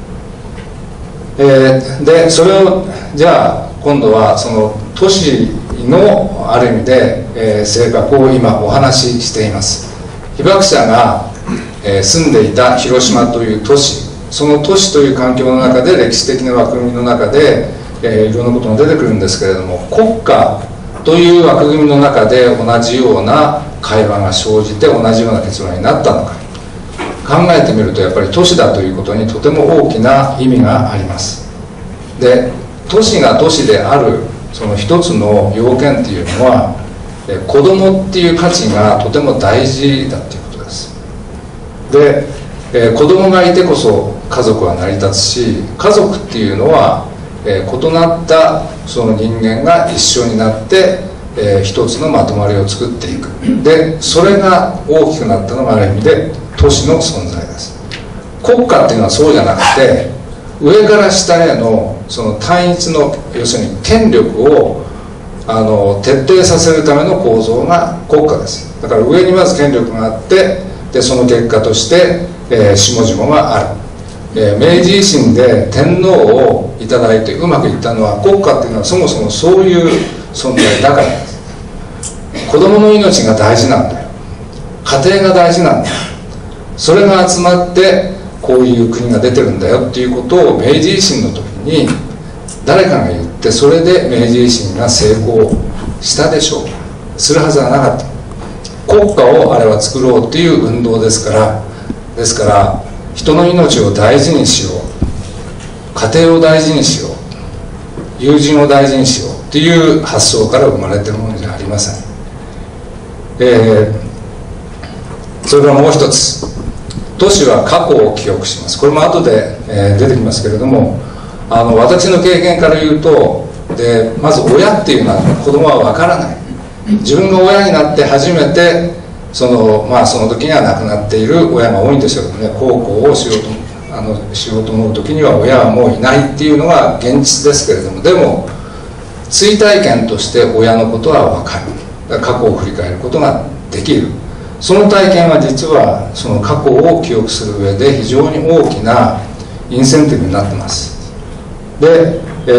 でそれをじゃあ今度はその都市のある意味で、性格を今お話ししています。被爆者が、住んでいた広島という都市、その都市という環境の中で歴史的な枠組みの中で、いろんなことが出てくるんですけれども、国家という枠組みの中で同じような会話が生じて同じような結論になったのか考えてみると、やっぱり都市だということにとても大きな意味があります。で都市が都市であるその一つの要件っていうのは、子供っていう価値がとても大事だっていうことです。で、子供がいてこそ家族は成り立つし、家族っていうのは、 異なったその人間が一緒になって、一つのまとまりを作っていく。でそれが大きくなったのがある意味で都市の存在です。国家っていうのはそうじゃなくて、上から下へのその単一の、要するに権力を徹底させるための構造が国家です。だから上にまず権力があって、でその結果として、下々がある。明治維新で天皇をいただいてうまくいったのは、国家っていうのはそもそもそういう存在だからです。子供の命が大事なんだよ、家庭が大事なんだよ、それが集まってこういう国が出てるんだよっていうことを明治維新の時に誰かが言って、それで明治維新が成功したでしょう。するはずはなかった。国家をあれは作ろうっていう運動ですから、人の命を大事にしよう、家庭を大事にしよう、友人を大事にしようっていう発想から生まれているものじゃありません。それからもう一つ、都市は過去を記憶します。これも後で、出てきますけれども、私の経験から言うと、まず親っていうのは子供は分からない。自分が親になって初めてその時には亡くなっている親が多いんでしょうけどね、孝行をしようと思う時には親はもういないっていうのが現実ですけれども、でも追体験として親のことは分かる。過去を振り返ることができる。その体験は実はその過去を記憶する上で非常に大きなインセンティブになってます。で、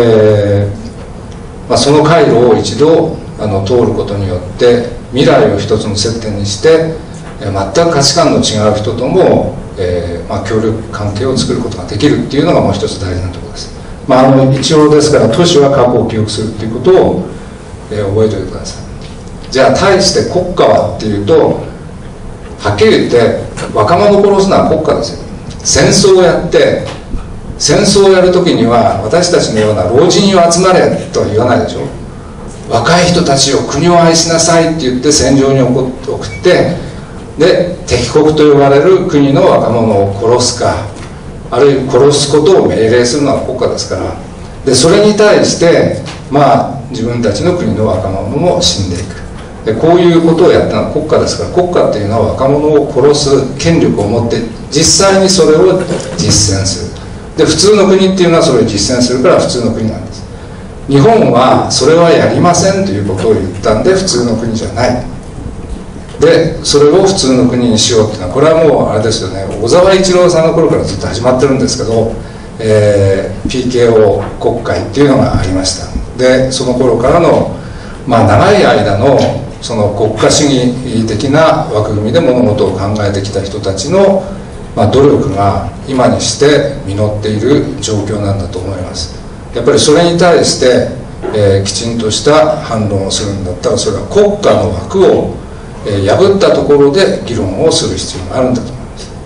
その回路を一度通ることによって未来を一つの接点にして全く価値観の違う人とも、協力関係を作ることができるっていうのがもう一つ大事なところです。一応ですから都市は過去を記憶するっていうことを、覚えておいてください。じゃあ対して国家はっていうと、はっきり言って若者を殺すのは国家ですよ。戦争をやる時には私たちのような老人を集まれとは言わないでしょ。若い人たちを国を愛しなさいって言って戦場に送って、で敵国と呼ばれる国の若者を殺すか、あるいは殺すことを命令するのは国家ですから、でそれに対して自分たちの国の若者も死んでいく。でこういうことをやったのは国家ですから、国家っていうのは若者を殺す権力を持って実際にそれを実践する。で普通の国っていうのはそれを実践するから普通の国なんです。日本はそれはやりませんということを言ったんで普通の国じゃない。でそれを普通の国にしようっていうのは、これはもうあれですよね、小沢一郎さんの頃からずっと始まってるんですけど、PKO 国会っていうのがありました。でその頃からの、長い間のその国家主義的な枠組みで物事を考えてきた人たちの、努力が今にして実っている状況なんだと思います。やっぱりそれに対して、きちんとした反論をするんだったら、それは国家の枠を、破ったところで議論をする必要があるんだと思い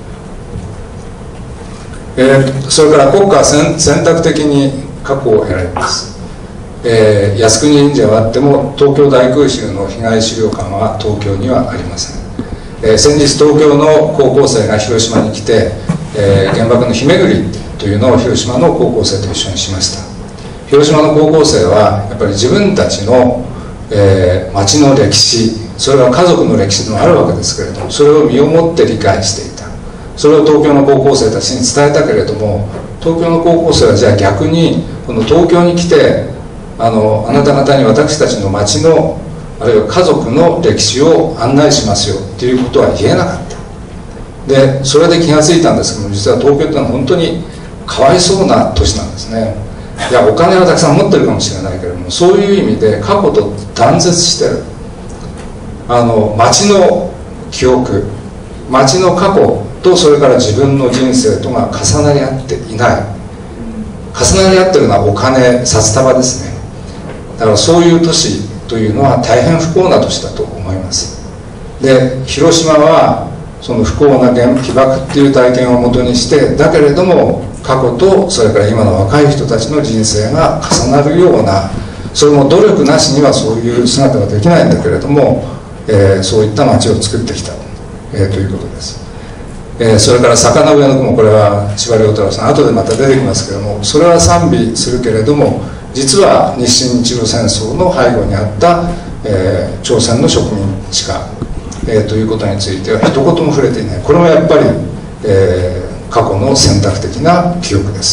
ます。それから国家は選択的に過去を選びます。靖国神社はあっても東京大空襲の被害資料館は東京にはありません。先日東京の高校生が広島に来て、原爆の日めぐりというのを広島の高校生と一緒にしました。広島の高校生はやっぱり自分たちの、町の歴史、それは家族の歴史でもあるわけですけれども、それを身をもって理解していた。それを東京の高校生たちに伝えたけれども、東京の高校生はじゃあ逆にこの東京に来てあなた方に私たちの町のあるいは家族の歴史を案内しますよっていうことは言えなかった。でそれで気が付いたんですけども、実は東京ってのは本当にかわいそうな都市なんですね。いやお金はたくさん持ってるかもしれないけれども、そういう意味で過去と断絶してる。町の記憶、町の過去とそれから自分の人生とが重なり合っていない。重なり合ってるのはお金、札束ですね。だからそういう都市というのは大変不幸な都市だと思います。で広島はその不幸な被爆っていう体験をもとにして、だけれども過去とそれから今の若い人たちの人生が重なるような、それも努力なしにはそういう姿ができないんだけれども、そういった街を作ってきた、ということです。 それから坂の上の雲、これは司馬遼太郎さん後でまた出てきますけれども、それは賛美するけれども、実は日清日露戦争の背後にあった、朝鮮の植民地化、ということについては一言も触れていない。これもやっぱり、過去の選択的な記憶です。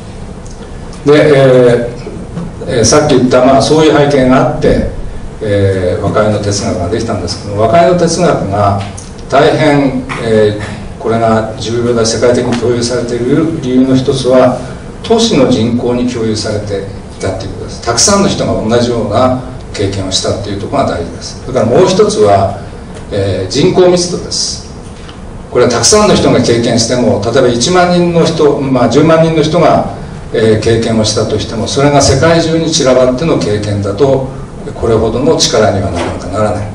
で、さっき言った、そういう背景があって、和解の哲学ができたんですけど、和解の哲学が大変、これが重要で世界的に共有されている理由の一つは、都市の人口に共有されていたということです。たくさんの人が同じような経験をしたというところが大事です。それからもう一つは、人口密度です。これはたくさんの人が経験しても、例えば1万人の人、10万人の人が、経験をしたとしても、それが世界中に散らばっての経験だと、これほどの力にはなかなかならない。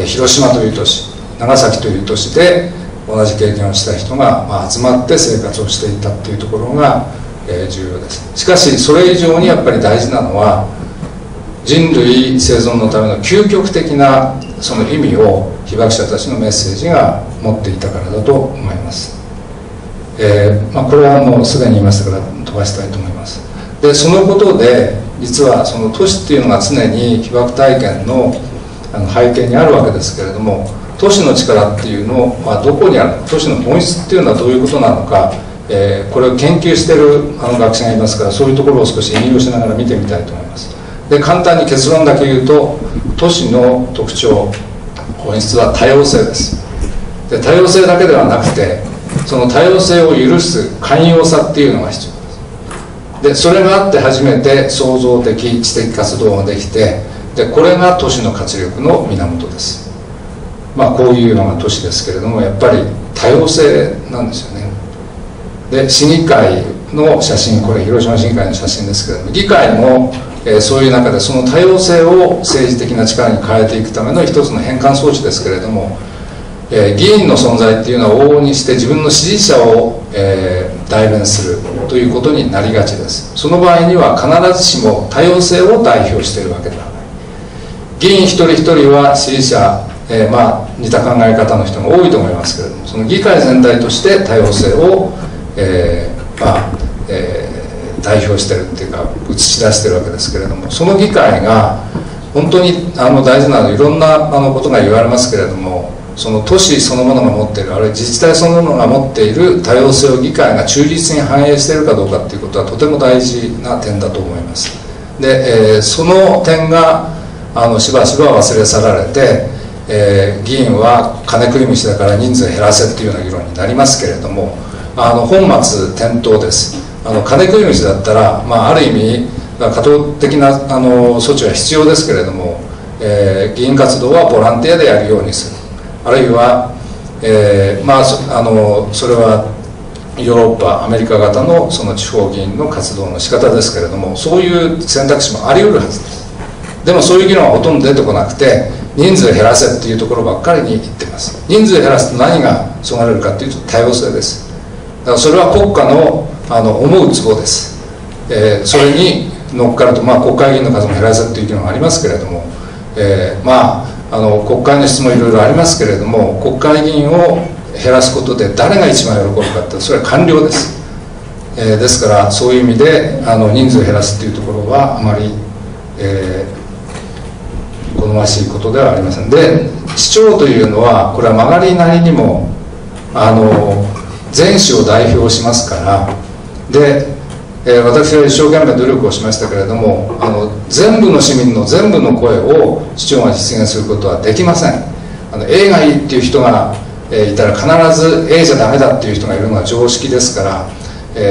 広島という都市、長崎という都市で同じ経験をした人が、集まって生活をしていたというところが、重要です。しかしそれ以上にやっぱり大事なのは、人類生存のための究極的なその意味を被爆者たちのメッセージが持っていたからだと思います。これはもうすでに言いましたから飛ばしたいと思います。でそのことで実はその都市っていうのが常に被爆体験の背景にあるわけですけれども、都市の力っていうのはどこにあるのか、都市の本質っていうのはどういうことなのか、これを研究している学者がいますから、そういうところを少し引用しながら見てみたいと思います。で簡単に結論だけ言うと、都市の特徴、本質は多様性です。で多様性だけではなくて、その多様性を許す寛容さっていうのが必要です。でそれがあって初めて創造的知的活動ができて、でこれが都市の活力の源です。こういうのが都市ですけれども、やっぱり多様性なんですよね。で市議会の写真、これ広島市議会の写真ですけれども、議会も、そういう中でその多様性を政治的な力に変えていくための一つの変換装置ですけれども、議員の存在っていうのは往々にして自分の支持者を、代弁するということになりがちです。その場合には必ずしも多様性を代表しているわけではない。議員一人一人は支持者、似た考え方の人が多いと思いますけれども、その議会全体として多様性を、代表してるっていうか映し出してるわけですけれども、その議会が本当に大事なのは、いろんなことが言われますけれども、その都市そのものが持っている、あるいは自治体そのものが持っている多様性を議会が忠実に反映しているかどうかっていうことはとても大事な点だと思います。で、その点がしばしば忘れ去られて、議員は金食い虫だから人数減らせっていうような議論になりますけれども、本末転倒です。金食い虫だったら、ある意味過当的な措置は必要ですけれども、議員活動はボランティアでやるようにする、あるいは、それはヨーロッパアメリカ型のその地方議員の活動の仕方ですけれども、そういう選択肢もあり得るはずです。でもそういう議論はほとんど出てこなくて、人数減らせっていうところばっかりに言ってます。人数減らすと何がそがれるかというと多様性です。だからそれは国家の思うツボです。それに乗っかると、国会議員の数も減らせっていう議論がありますけれども、国会の質もいろいろありますけれども、国会議員を減らすことで誰が一番喜ぶかって、それは官僚です。ですからそういう意味で人数を減らすっていうところはあまり、好ましいことではありません。で市長というのは、これは曲がりなりにも全市を代表しますから、で、私は一生懸命努力をしましたけれども、全部の市民の全部の声を市長が実現することはできません。A がいいっていう人が、いたら必ず A じゃダメだっていう人がいるのが常識ですから、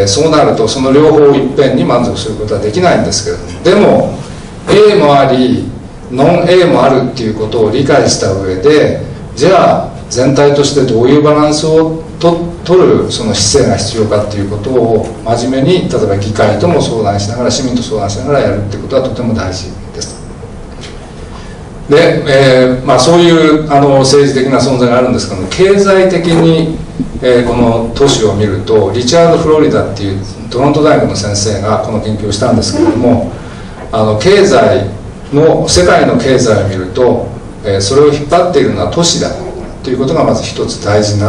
そうなるとその両方をいっぺんに満足することはできないんですけれども、でも A もありノン A もあるっていうことを理解した上で、じゃあ全体としてどういうバランスを取るその姿勢が必要かっていうことを真面目に、例えば議会とも相談しながら、市民と相談しながらやるっていうことはとても大事です。で、そういう政治的な存在があるんですけども、経済的に、この都市を見ると、リチャード・フロリダっていうトロント大学の先生がこの研究をしたんですけれども、世界の経済を見ると、それを引っ張っているのは都市だということがまず一つ大事な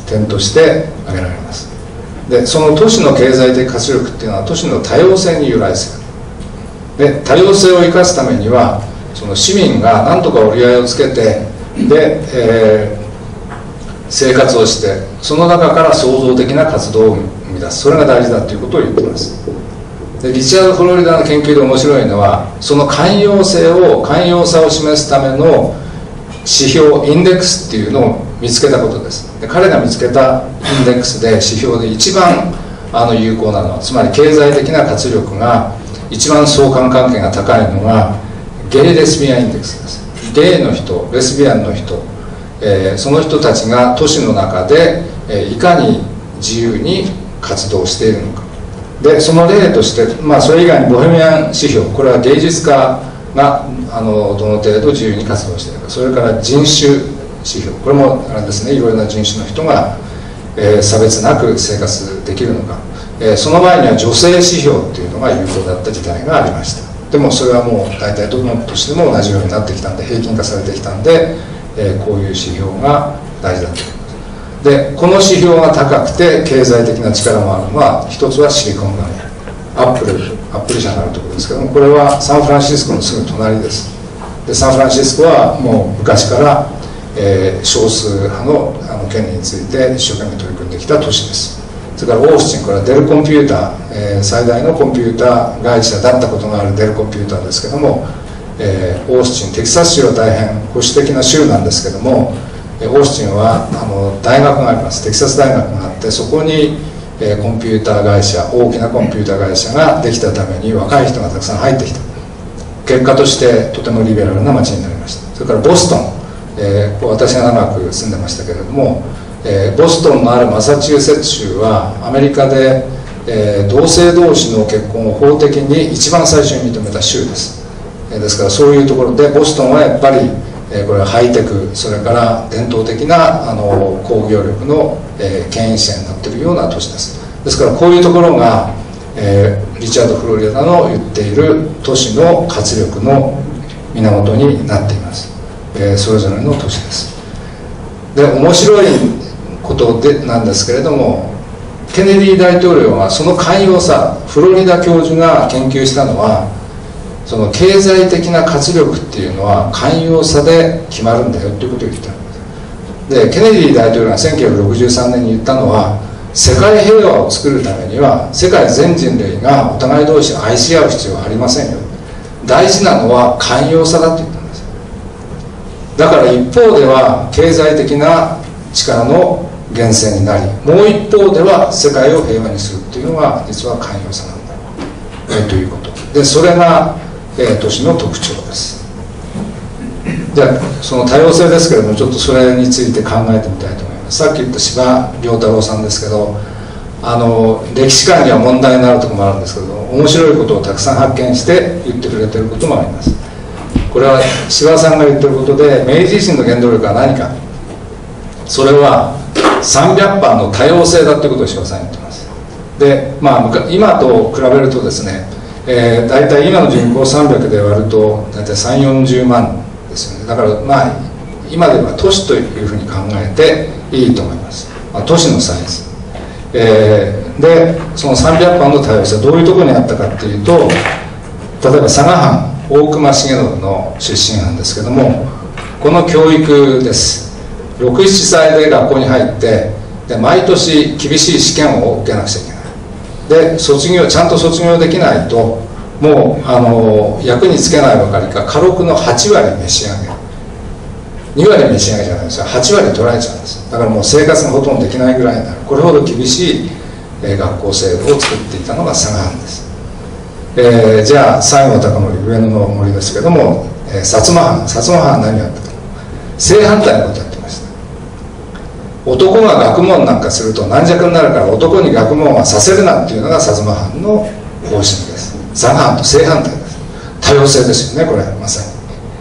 点として挙げられます。でその都市の経済的活力っていうのは都市の多様性に由来する。で多様性を生かすためにはその市民が何とか折り合いをつけてで、生活をしてその中から創造的な活動を生み出す、それが大事だということを言っています。でリチャード・フロリダの研究で面白いのはその寛容さを示すための指標インデックスっていうのを見つけたことです。で彼が見つけたインデックスで指標で一番有効なのは、つまり経済的な活力が一番相関関係が高いのがゲイ・レスビアン・インデックスです。ゲイの人、レスビアンの人、その人たちが都市の中で、いかに自由に活動しているのか。でその例として、それ以外にボヘミアン指標、これは芸術家がどの程度自由に活動しているか、それから人種指標、これもあれですね、いろいろな人種の人が、差別なく生活できるのか、その前には女性指標っていうのが有効だった時代がありました。でもそれはもう大体どの都市でも同じようになってきたんで、平均化されてきたんで、こういう指標が大事だということです。でこの指標が高くて経済的な力もあるのは、一つはシリコンバレー、アップル社があるところですけども、これはサンフランシスコのすぐ隣です。でサンフランシスコはもう昔から、少数派の権利について一生懸命取り組んできた都市です。それからオースティン、これはデルコンピューター、最大のコンピューター会社だったことがあるデルコンピューターですけども、オースティン、テキサス州は大変保守的な州なんですけども、オースティンは大学があります。テキサス大学があって、そこにコンピューター会社、大きなコンピューター会社ができたために若い人がたくさん入ってきた。結果としてとてもリベラルな街になりました。それからボストン、私が長く住んでましたけれども、ボストンのあるマサチューセッツ州はアメリカで、同性同士の結婚を法的に一番最初に認めた州です。ですからそういうところでボストンはやっぱりこれはハイテク、それから伝統的な工業力の牽引者になっているような都市です。ですからこういうところがリチャード・フロリダの言っている都市の活力の源になっています。それぞれの都市です。で面白いことなんですけれども、ケネディ大統領はその寛容さ、フロリダ教授が研究したのは、その経済的な活力っていうのは寛容さで決まるんだよということを言ったんです。でケネディ大統領が1963年に言ったのは、世界平和を作るためには世界全人類がお互い同士愛し合う必要はありませんよ、大事なのは寛容さだと言ったんです。だから一方では経済的な力の源泉になり、もう一方では世界を平和にするっていうのが実は寛容さなんだ、ということで、それが都市の特徴です。じゃあその多様性ですけれども、ちょっとそれについて考えてみたいと思います。さっき言った柴良太郎さんですけど、歴史観には問題になるところもあるんですけど、面白いことをたくさん発見して言ってくれてることもあります。これは柴さんが言ってることで、明治維新の原動力は何か、それは300番の多様性だということを柴さん言ってます。で、今と比べるとですね、大体今の人口300で割ると大体3、40万ですよね。だから今では都市というふうに考えていいと思います。都市のサイズ、でその300番の多様性はどういうところにあったかっていうと、例えば佐賀藩大隈重信の出身藩ですけども、この教育です。6、7歳で学校に入って、で毎年厳しい試験を受けなくちゃいけない。でちゃんと卒業できないと、もう役につけないばかりか家禄の8割召し上げ、2割召し上げじゃないですよ、8割取られちゃうんです。だからもう生活がほとんどできないぐらいになる、これほど厳しい学校制度を作っていたのが佐賀藩です。じゃあ西郷隆盛、上野の森ですけども、薩摩藩は何をやったか、正反対のことをやってました。男が学問なんかすると軟弱になるから、男に学問はさせるなっていうのが薩摩藩の方針です。佐賀藩と正反対です。多様性ですよね、これまさに。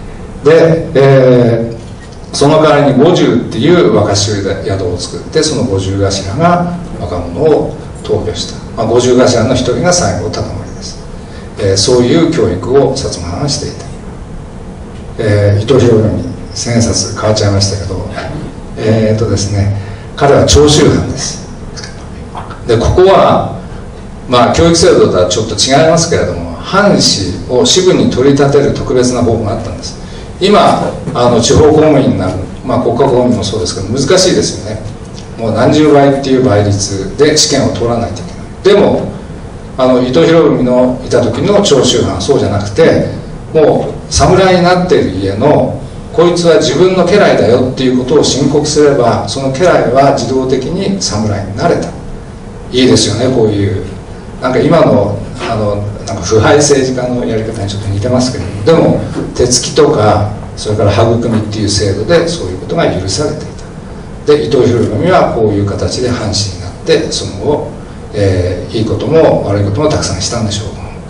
で、その代わりに五十っていう若衆宿を作って、その五十頭が若者を投票した、五十頭の一人が西郷隆盛です。そういう教育を薩摩藩はしていた。伊藤博文に千円札変わっちゃいましたけど、ですね、 彼は長州藩です。でここは教育制度とはちょっと違いますけれども、藩士を支部に取り立てる特別な方法があったんです。今地方公務員になる、国家公務員もそうですけど難しいですよね。もう何十倍っていう倍率で試験を通らないといけない。でも伊藤博文のいた時の長州藩はそうじゃなくて、もう侍になっている家のこいつは自分の家来だよっていうことを申告すれば、その家来は自動的に侍になれた。いいですよね、こういうなんか今のなんか腐敗政治家のやり方にちょっと似てますけども、でも手つきとかそれから育みっていう制度でそういうことが許されていた。で伊藤博文はこういう形で藩士になって、その後、いいことも悪いこともたくさんしたんでしょ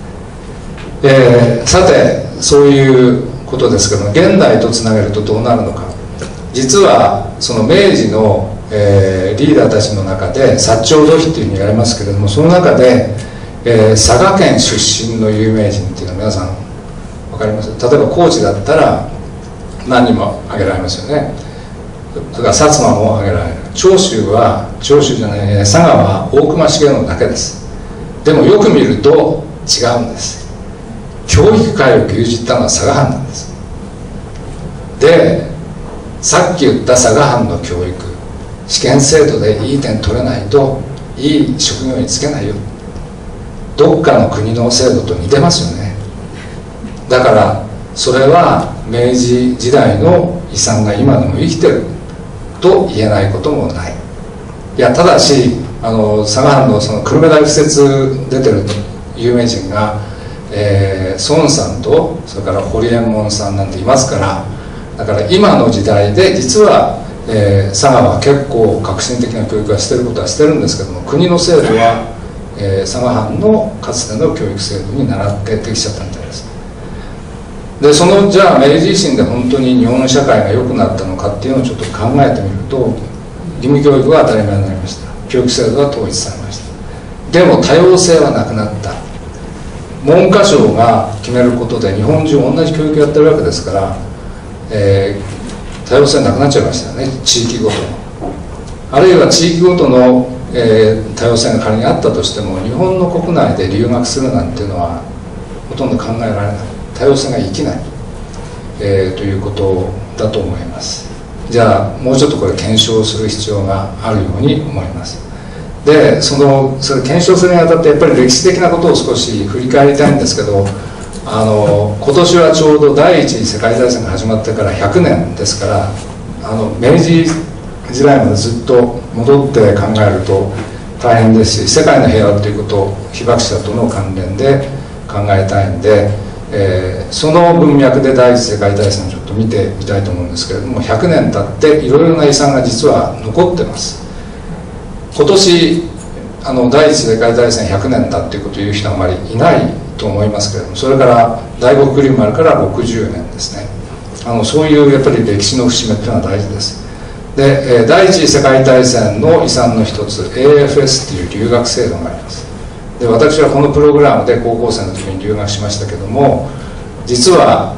う。さてそういうことですけども、現代とつなげるとどうなるのか。実はその明治の、リーダーたちの中で薩長土肥っていうふうに言われますけれども、その中で、佐賀県出身の有名人っていうのは皆さん分かります？例えば高知だったら何人も挙げられますよね。それから薩摩も挙げられる。長州じゃない、佐賀は大隈重信だけです。でもよく見ると違うんです。教育界を牛耳ったのは佐賀藩なんです。でさっき言った佐賀藩の教育、試験制度でいい点取れないといい職業に就けないよ、どっかの国の制度と似てますよね。だからそれは明治時代の遺産が今でも生きてると言えないこともない。いやただし佐賀藩のその久留米大不説出てる有名人が、孫さんとそれから堀右衛門さんなんていますから、だから今の時代で実は、佐賀は結構革新的な教育はしてることはしてるんですけども、国の制度は、佐賀藩のかつての教育制度に倣ってできちゃったみたいです。でじゃあ明治維新で本当に日本の社会が良くなったのかっていうのをちょっと考えてみると、義務教育は当たり前になりました。教育制度は統一されました。でも多様性はなくなった。文科省が決めることで日本中同じ教育やってるわけですから、多様性なくなっちゃいましたよね、地域ごとの。あるいは地域ごとの、多様性が仮にあったとしても、日本の国内で留学するなんていうのはほとんど考えられない。多様性が生きない、ということだと思います。じゃあもうちょっとこれ検証する必要があるように思います。でそれ検証するにあたってやっぱり歴史的なことを少し振り返りたいんですけど、今年はちょうど第一次世界大戦が始まってから100年ですから、明治時代までずっと戻って考えると大変ですし、世界の平和ということを被爆者との関連で考えたいんで、その文脈で第一次世界大戦をちょっと見てみたいと思うんですけれども、100年経っていろいろな遺産が実は残ってます。今年第一次世界大戦100年だっていうことを言う人はあまりいないと思いますけれども、それから大極栗丸から60年ですね。そういうやっぱり歴史の節目っていうのは大事です。で、第一次世界大戦の遺産の一つ AFS っていう留学制度があります。で私はこのプログラムで高校生の時に留学しましたけども、実は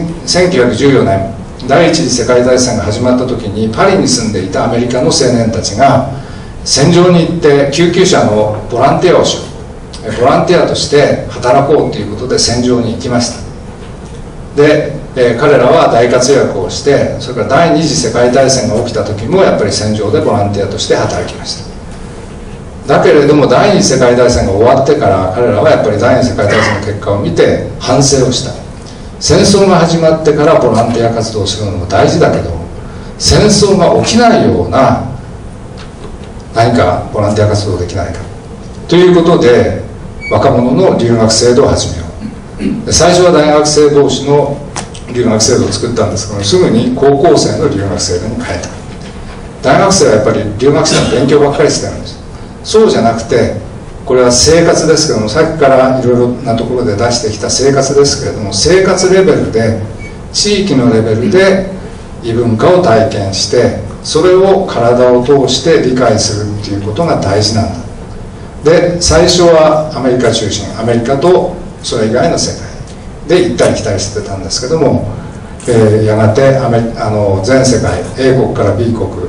1914年第一次世界大戦が始まった時にパリに住んでいたアメリカの青年たちが戦場に行って救急車のボランティアをしよう、ボランティアとして働こうということで戦場に行きました。で、彼らは大活躍をして、それから第二次世界大戦が起きた時もやっぱり戦場でボランティアとして働きました。だけれども第二次世界大戦が終わってから彼らはやっぱり第二次世界大戦の結果を見て反省をした。戦争が始まってからボランティア活動をするのも大事だけど、戦争が起きないような何かボランティア活動できないかということで、若者の留学制度を始めよう。最初は大学生同士の留学制度を作ったんですけど、すぐに高校生の留学制度に変えた。大学生はやっぱり留学生の勉強ばっかりしてるんです。そうじゃなくて、これは生活ですけども、さっきからいろいろなところで出してきた生活ですけれども、生活レベルで地域のレベルで異文化を体験して、それを体を通して理解するっていうことが大事なんだ。で最初はアメリカ中心、アメリカとそれ以外の世界で行ったり来たりしてたんですけども、やがて全世界 A 国から B 国、そ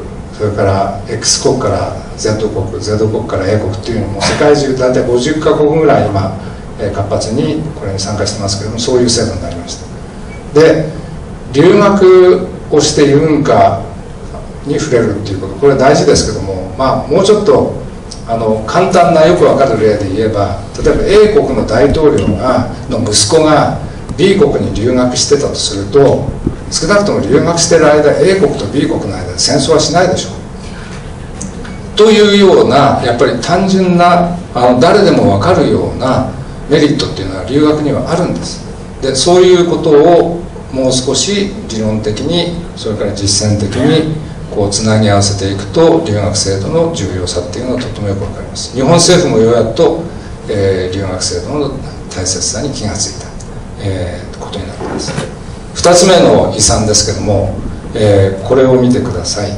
それから X 国から Z 国、Z 国から A 国っていうのも世界中大体50カ国ぐらい今活発にこれに参加してますけれども、そういう制度になりました。で、留学をして異文化に触れるっていうこと、これ大事ですけども、もうちょっと簡単なよくわかる例で言えば、例えば A 国の大統領の息子が B 国に留学してたとすると、少なくとも留学している間 A 国と B 国の間で戦争はしないでしょうというような、やっぱり単純な誰でも分かるようなメリットっていうのは留学にはあるんです。で、そういうことをもう少し理論的に、それから実践的にこうつなぎ合わせていくと、留学制度の重要さっていうのはとてもよく分かります。日本政府もようやっと、留学制度の大切さに気がついた、ことになっています。2つ目の遺産ですけども、これを見てください。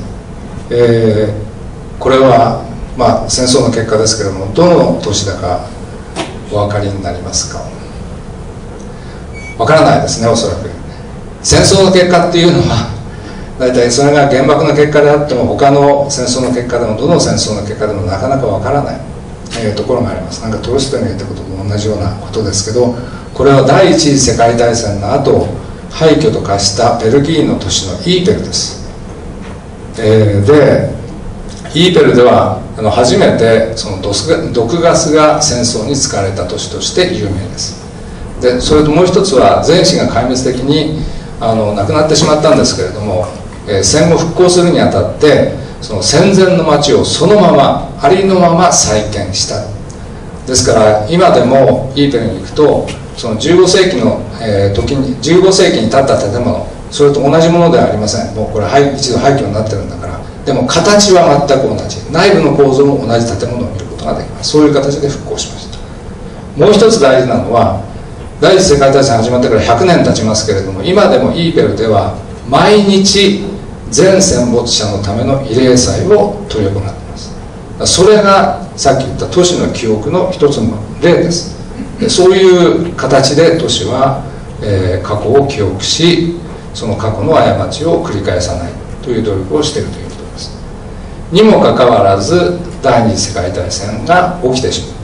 これは、戦争の結果ですけれども、どの年だかお分かりになりますか？分からないですね、おそらく。戦争の結果っていうのは大体それが原爆の結果であっても、他の戦争の結果でも、どの戦争の結果でもなかなか分からない、ところがあります。なんかトルストイが言ったことと同じようなことですけど、これは第一次世界大戦の後廃墟と化したベルギーの都市のイーペルです。でイーペルでは初めてその毒ガスが戦争に使われた都市として有名です。でそれともう一つは、全市が壊滅的になくなってしまったんですけれども、戦後復興するにあたってその戦前の町をそのままありのまま再建した。ですから今でもイーペルに行くと、その15世紀の、時に15世紀に建った建物、それと同じものではありません。もうこれ一度廃墟になってるんだから。でも形は全く同じ、内部の構造も同じ建物を見ることができます。そういう形で復興しました。もう一つ大事なのは、第一次世界大戦始まってから100年経ちますけれども、今でもイーペルでは毎日全戦没者のための慰霊祭を執り行っています。それがさっき言った都市の記憶の一つの例です。でそういう形で都市は、過去を記憶し、その過去の過ちを繰り返さないという努力をしているということです。にもかかわらず第二次世界大戦が起きてしまった。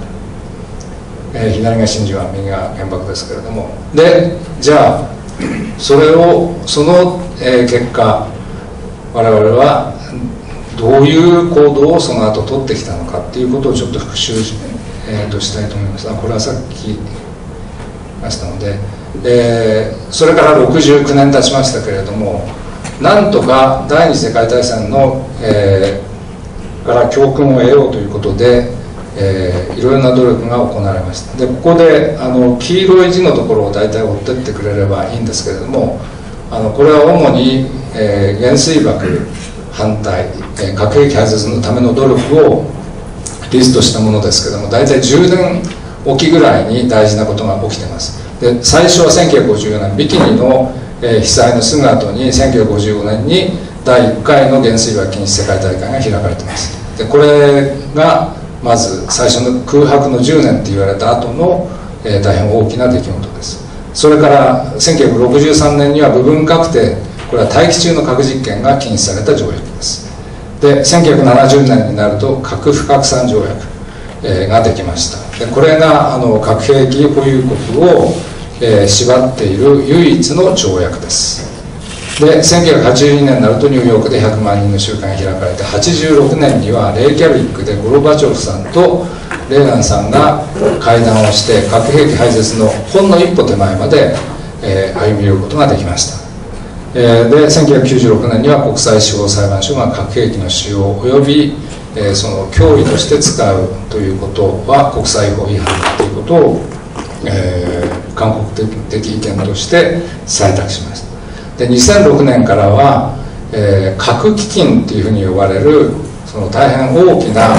左が真珠湾、右が原爆ですけれども、でじゃあその、結果我々はどういう行動をその後取ってきたのかっていうことをちょっと復習したいと思います。これはさっき言いましたので、それから69年経ちましたけれども、なんとか第二次世界大戦の、から教訓を得ようということで、いろいろな努力が行われました。でここで黄色い字のところを大体追ってってくれればいいんですけれども、これは主に、原水爆反対、核兵器廃絶のための努力をリストしたものですけども、大体10年おきぐらいに大事なことが起きてます。で最初は1954年ビキニの、被災のすぐ後に1955年に第1回の原水爆禁止世界大会が開かれています。でこれがまず最初の空白の10年と言われた後の、大変大きな出来事です。それから1963年には部分確定、これは大気中の核実験が禁止された条約です。で1970年になると核不拡散条約、ができました。でこれが核兵器保有国を、縛っている唯一の条約です。で1982年になるとニューヨークで100万人の集会が開かれて、86年にはレイキャビックでゴルバチョフさんとレーガンさんが会談をして核兵器廃絶のほんの一歩手前まで、歩み寄ることができました。で1996年には国際司法裁判所が核兵器の使用及び、その脅威として使うということは国際法違反だということを、勧告的意見として採択しました。で2006年からは、核基金というふうに呼ばれるその大変大きな、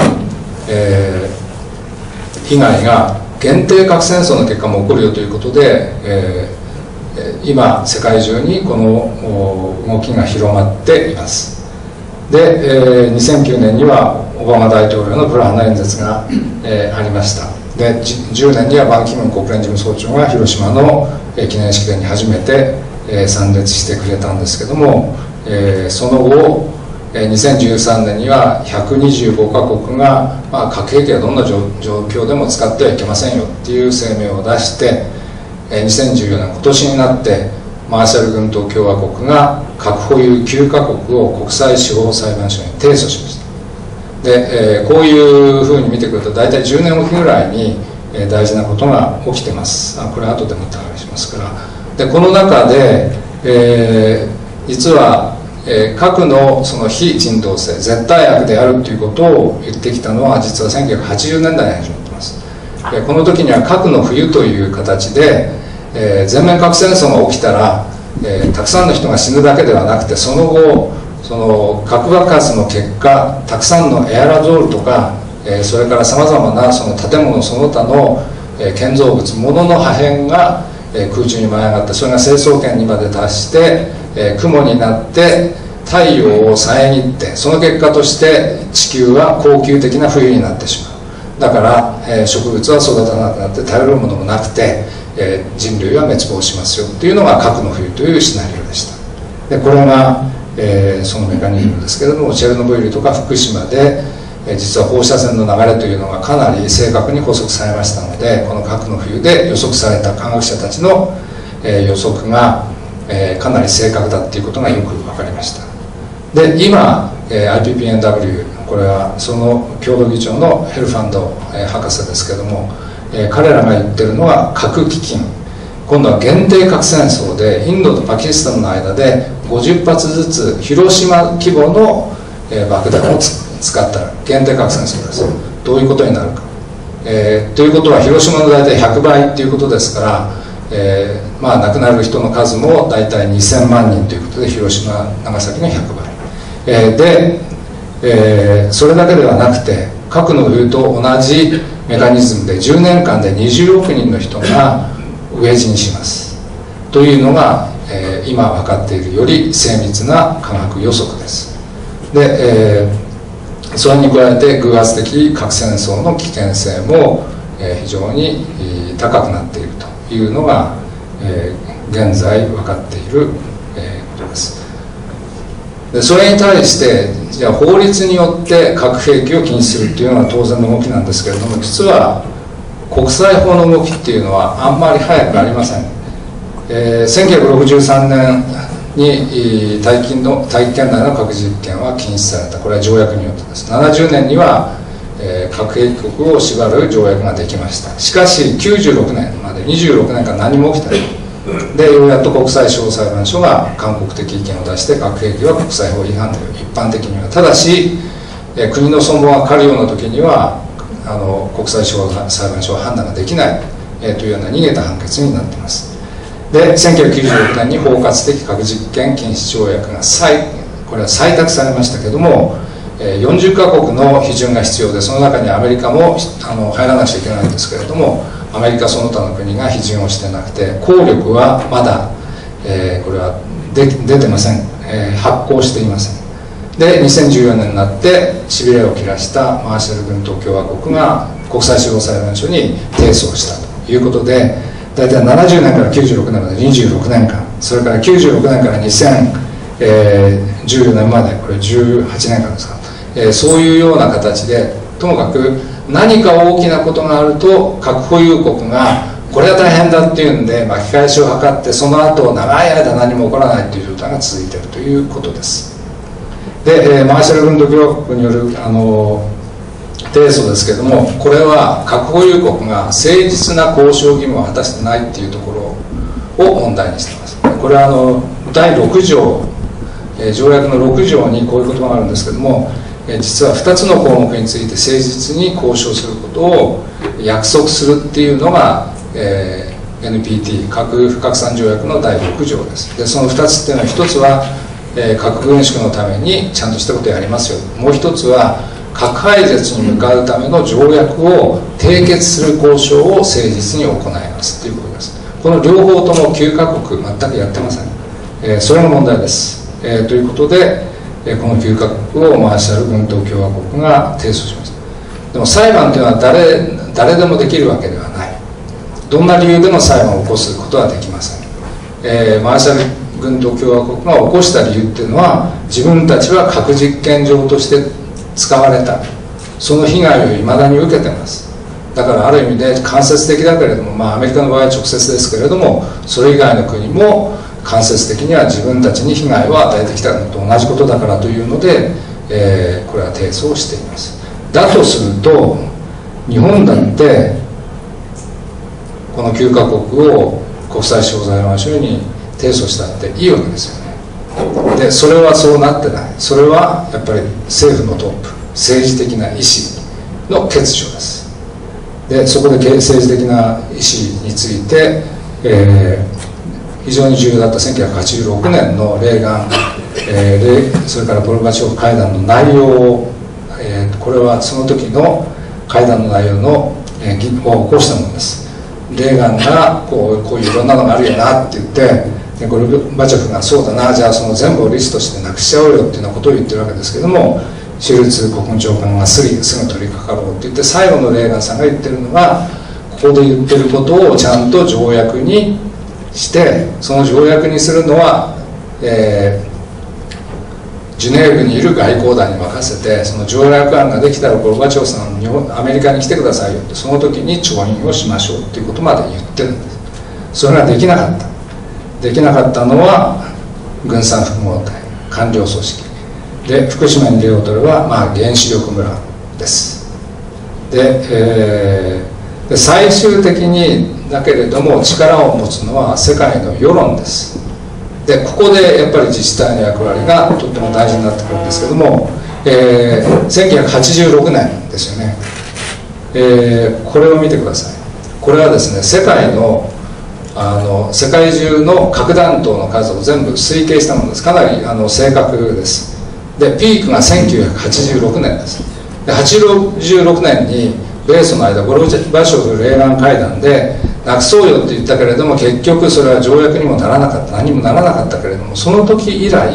被害が限定核戦争の結果も起こるよということで、今世界中にこの動きが広まっています。で、2009年にはオバマ大統領のプラハナ演説が、ありました。で10年にはバンキムン国連事務総長が広島の、記念式典に初めて、参列してくれたんですけども、その後、 2013年には125カ国が、核兵器はどんな状況でも使ってはいけませんよっていう声明を出して、2014年今年になってマーシャル群島共和国が核保有9カ国を国際司法裁判所に提訴しました。で、こういうふうに見てくると大体10年おきぐらいに、大事なことが起きてます。これ後でまた話しますから。でこの中で、実は、核のその非人道性絶対悪であるということを言ってきたのは実は1980年代に始まってます。この時には核の冬という形で、全面核戦争が起きたら、たくさんの人が死ぬだけではなくて、その後その核爆発の結果たくさんのエアロゾールとか、それからさまざまなその建物その他の建造物物の破片が空中に舞い上がって、それが成層圏にまで達して雲になって太陽を遮って、その結果として地球は恒久的な冬になってしまう。だから、植物は育たなくなって頼るものもなくて、人類は滅亡しますよというのが核の冬というシナリオでした。でこれが、そのメカニズムですけれども、チェルノブイリとか福島で、実は放射線の流れというのがかなり正確に捕捉されましたので、この核の冬で予測された科学者たちの、予測がかなり正確だっていうことがよく分かりました。で今、IPPNW これはその共同議長のヘルファンド、博士ですけども、彼らが言ってるのは核基金、今度は限定核戦争でインドとパキスタンの間で50発ずつ広島規模の、爆弾を使ったら限定核戦争です。どういうことになるか、ということは広島の大体100倍っていうことですから、亡くなる人の数も大体2000万人ということで、広島長崎の100倍、それだけではなくて核の冬と同じメカニズムで10年間で20億人の人が飢え死にしますというのが、今分かっているより精密な科学予測です。で、それに加えて偶発的核戦争の危険性も、非常に高くなっているというのが、現在分かっている、ことです。でそれに対してじゃあ法律によって核兵器を禁止するっていうのは当然の動きなんですけれども、実は国際法の動きっていうのはあんまり早くありません。1963年に大気圏内の核実験は禁止された。これは条約によってです。70年には、核兵器国を縛る条約ができました。しかし96年まで26年間何も起きてない。でようやっと国際司法裁判所が勧告的意見を出して、核兵器は国際法違反だよ一般的には。ただし、国の存亡がかかるような時には国際司法裁判所は判断ができない、というような逃げた判決になっています。で1996年に包括的核実験禁止条約がこれは採択されましたけども、40カ国の批准が必要で、その中にアメリカも入らなくちゃいけないんですけれども、アメリカその他の国が批准をしてなくて、効力はまだ、これは出てません、発行していません。で2014年になってしびれを切らしたマーシャル群島共和国が国際司法裁判所に提訴をしたということで、大体70年から96年まで26年間、それから96年から2014年までこれ18年間ですか、そういうような形で、ともかく何か大きなことがあると核保有国がこれは大変だっていうんで巻き返しを図って、その後長い間何も起こらないという状態が続いているということです。で、マーシャル群島共和国による提訴ですけれども、これは核保有国が誠実な交渉義務を果たしてないっていうところを問題にしています。これは第6条、条約の6条にこういう言葉があるんですけれども、実は2つの項目について誠実に交渉することを約束するっていうのが、NPT 核不拡散条約の第6条です。でその2つっていうのは、1つは、核軍縮のためにちゃんとしたことをやりますよ、もう1つは核廃絶に向かうための条約を締結する交渉を誠実に行いますということです。この両方とも9カ国全くやってません。それが問題です。ということで、この9カ国をマーシャル群島共和国が提訴しました。でも裁判というのは誰でもできるわけではない。どんな理由でも裁判を起こすことはできません。マーシャル軍と共和国が起こした理由っていうのは、自分たちは核実験場として使われた、その被害をいまだに受けてます。だからある意味で間接的だけれども、アメリカの場合は直接ですけれども、それ以外の国も間接的には自分たちに被害を与えてきたのと同じことだからというので、これは提訴をしています。だとすると、日本だってこの9カ国を国際司法裁判所に提訴したっていいわけですよね。でそれはそうなってない。それはやっぱり政府のトップ、政治的な意思の欠如です。でそこで政治的な意思について、非常に重要だった1986年のレーガン、それからゴルバチョフ会談の内容を、これはその時の会談の内容の、議論を起こしたものです。レーガンがこういういろんなのがあるよなって言って、でゴルバチョフがそうだな、じゃあその全部をリストしてなくしちゃおうよっていうようなことを言ってるわけですけども、シュルツ国務長官がすぐ取り掛かろうって言って、最後のレーガンさんが言ってるのが、ここで言ってることをちゃんと条約にして、その条約にするのは、ジュネーブにいる外交団に任せて、その条約案ができたらゴルバチョフさんアメリカに来てくださいよって、その時に調印をしましょうっていうことまで言ってるんです。それができなかった。できなかったのは軍産複合体、官僚組織で、福島に例を取れば、原子力村です。で、最終的にだけれども力を持つのは世界の世論です。でここでやっぱり自治体の役割がとっても大事になってくるんですけども、1986年ですよね、これを見てください。これはですね、世界中の核弾頭の数を全部推計したものです。かなり正確です。でピークが1986年です。で86年に米ソの間、ゴルバチョフ・レーガン会談でなくそうよって言ったけれども、結局それは条約にもならなかった、何にもならなかったけれども、その時以来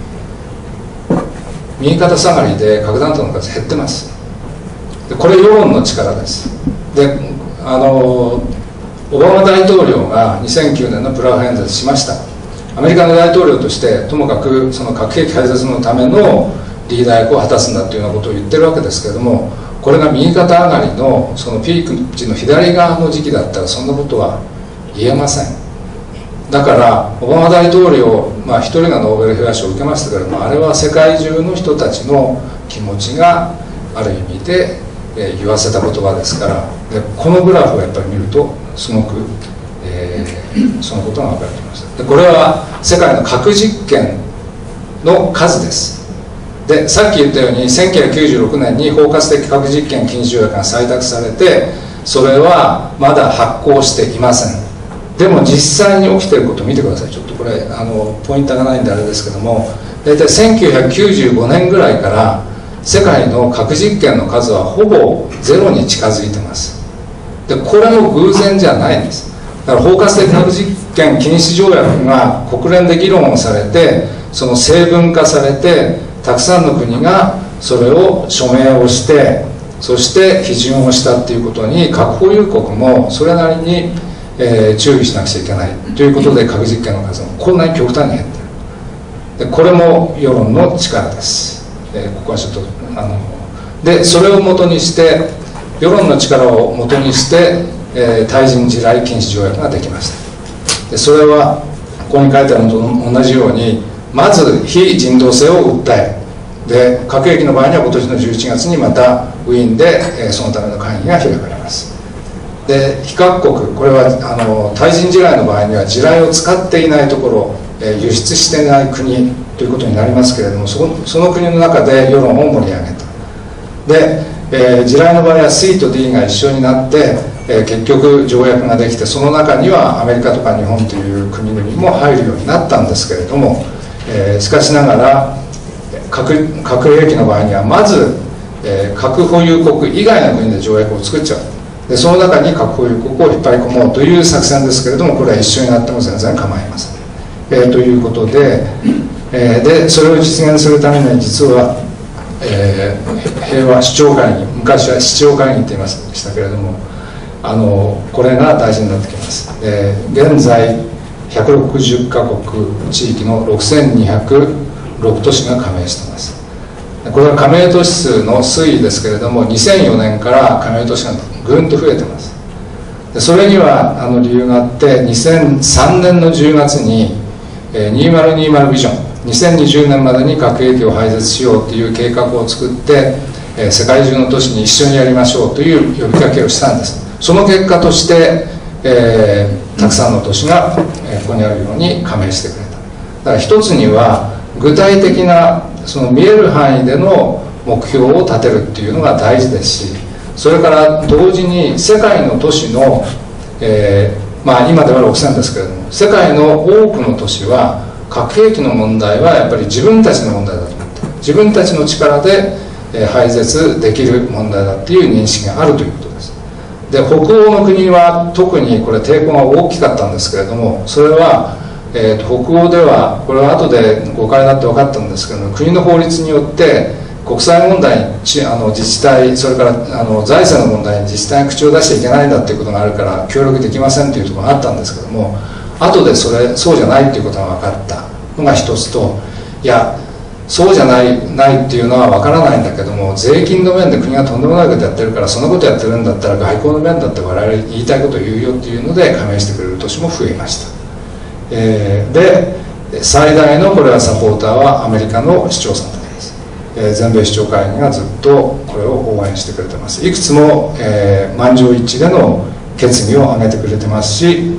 右肩下がりで核弾頭の数減ってます。でこれ世論の力です。でオバマ大統領が2009年のプラハ演説しました。アメリカの大統領としてともかくその核兵器廃絶のためのリーダー役を果たすんだというようなことを言ってるわけですけれども、これが右肩上がりのそのピーク値の左側の時期だったらそんなことは言えません。だからオバマ大統領、一人がノーベル平和賞を受けましたけれども、あれは世界中の人たちの気持ちがある意味で、言わせた言葉ですから、でこのグラフをやっぱり見るとすごく、そのことが分かってきました。でこれは世界の核実験の数です。でさっき言ったように1996年に包括的核実験禁止条約が採択されて、それはまだ発効していません。でも実際に起きていることを見てください。ちょっとこれポインターがないんであれですけども、大体1995年ぐらいから世界の核実験の数はほぼゼロに近づいてます。でこれも偶然じゃないんです。だから包括的核実験禁止条約が国連で議論をされて、その成文化されて、たくさんの国がそれを署名をして、そして批准をしたっていうことに、核保有国もそれなりに、注意しなくちゃいけないということで、核実験の数もこんなに極端に減ってる。でこれも世論の力です。ここはちょっとでそれをもとにして、世論の力をもとにして、対人地雷禁止条約ができました。でそれはここに書いてあるのと同じように、まず非人道性を訴え、で核兵器の場合には今年の11月にまたウィーンで、そのための会議が開かれます。で非核国、これは対人地雷の場合には地雷を使っていないところ、輸出していない国ということになりますけれども、その国の中で世論を盛り上げた。で、地雷の場合は C と D が一緒になって、結局条約ができて、その中にはアメリカとか日本という国々も入るようになったんですけれども、しかしながら核兵器の場合にはまず、核保有国以外の国で条約を作っちゃう。でその中に核保有国を引っ張り込もうという作戦ですけれども、これは一緒になっても全然構いません。ということで、でそれを実現するためには実は、平和首長会議、昔は市長会議って言いましたけれども、これが大事になってきます。現在 160カ国地域の6206都市が加盟しています。これは加盟都市数の推移ですけれども、2004年から加盟都市がぐんと増えてます。でそれには理由があって、2003年の10月に2020ビジョン、2020年までに核兵器を廃絶しようという計画を作って、世界中の都市に一緒にやりましょうという呼びかけをしたんです。その結果として、たくさんの都市が、ここにあるように加盟してくれた。だから一つには具体的なその見える範囲での目標を立てるっていうのが大事ですし、それから同時に世界の都市の、今では6000ですけれども、世界の多くの都市は核兵器の問題はやっぱり自分たちの問題だと思って、自分たちの力で廃絶できる問題だっていう認識があるということです。で北欧の国は特にこれ抵抗が大きかったんですけれども、それは、北欧ではこれは後で誤解だって分かったんですけども、国の法律によって国際問題に自治体、それから財政の問題に自治体に口を出しちゃいけないんだっていうことがあるから協力できませんっていうところがあったんですけども、後でそうじゃないっていうことが分かったのが一つと、いやそうじゃないっていうのは分からないんだけども、税金の面で国がとんでもないことやってるから、そのことやってるんだったら外交の面だって我々言いたいことを言うよっていうので加盟してくれる都市も増えました。で最大のこれはサポーターはアメリカの市長さんたちです。全米市長会議がずっとこれを応援してくれてます。いくつも、満場一致での決議を挙げてくれてますし、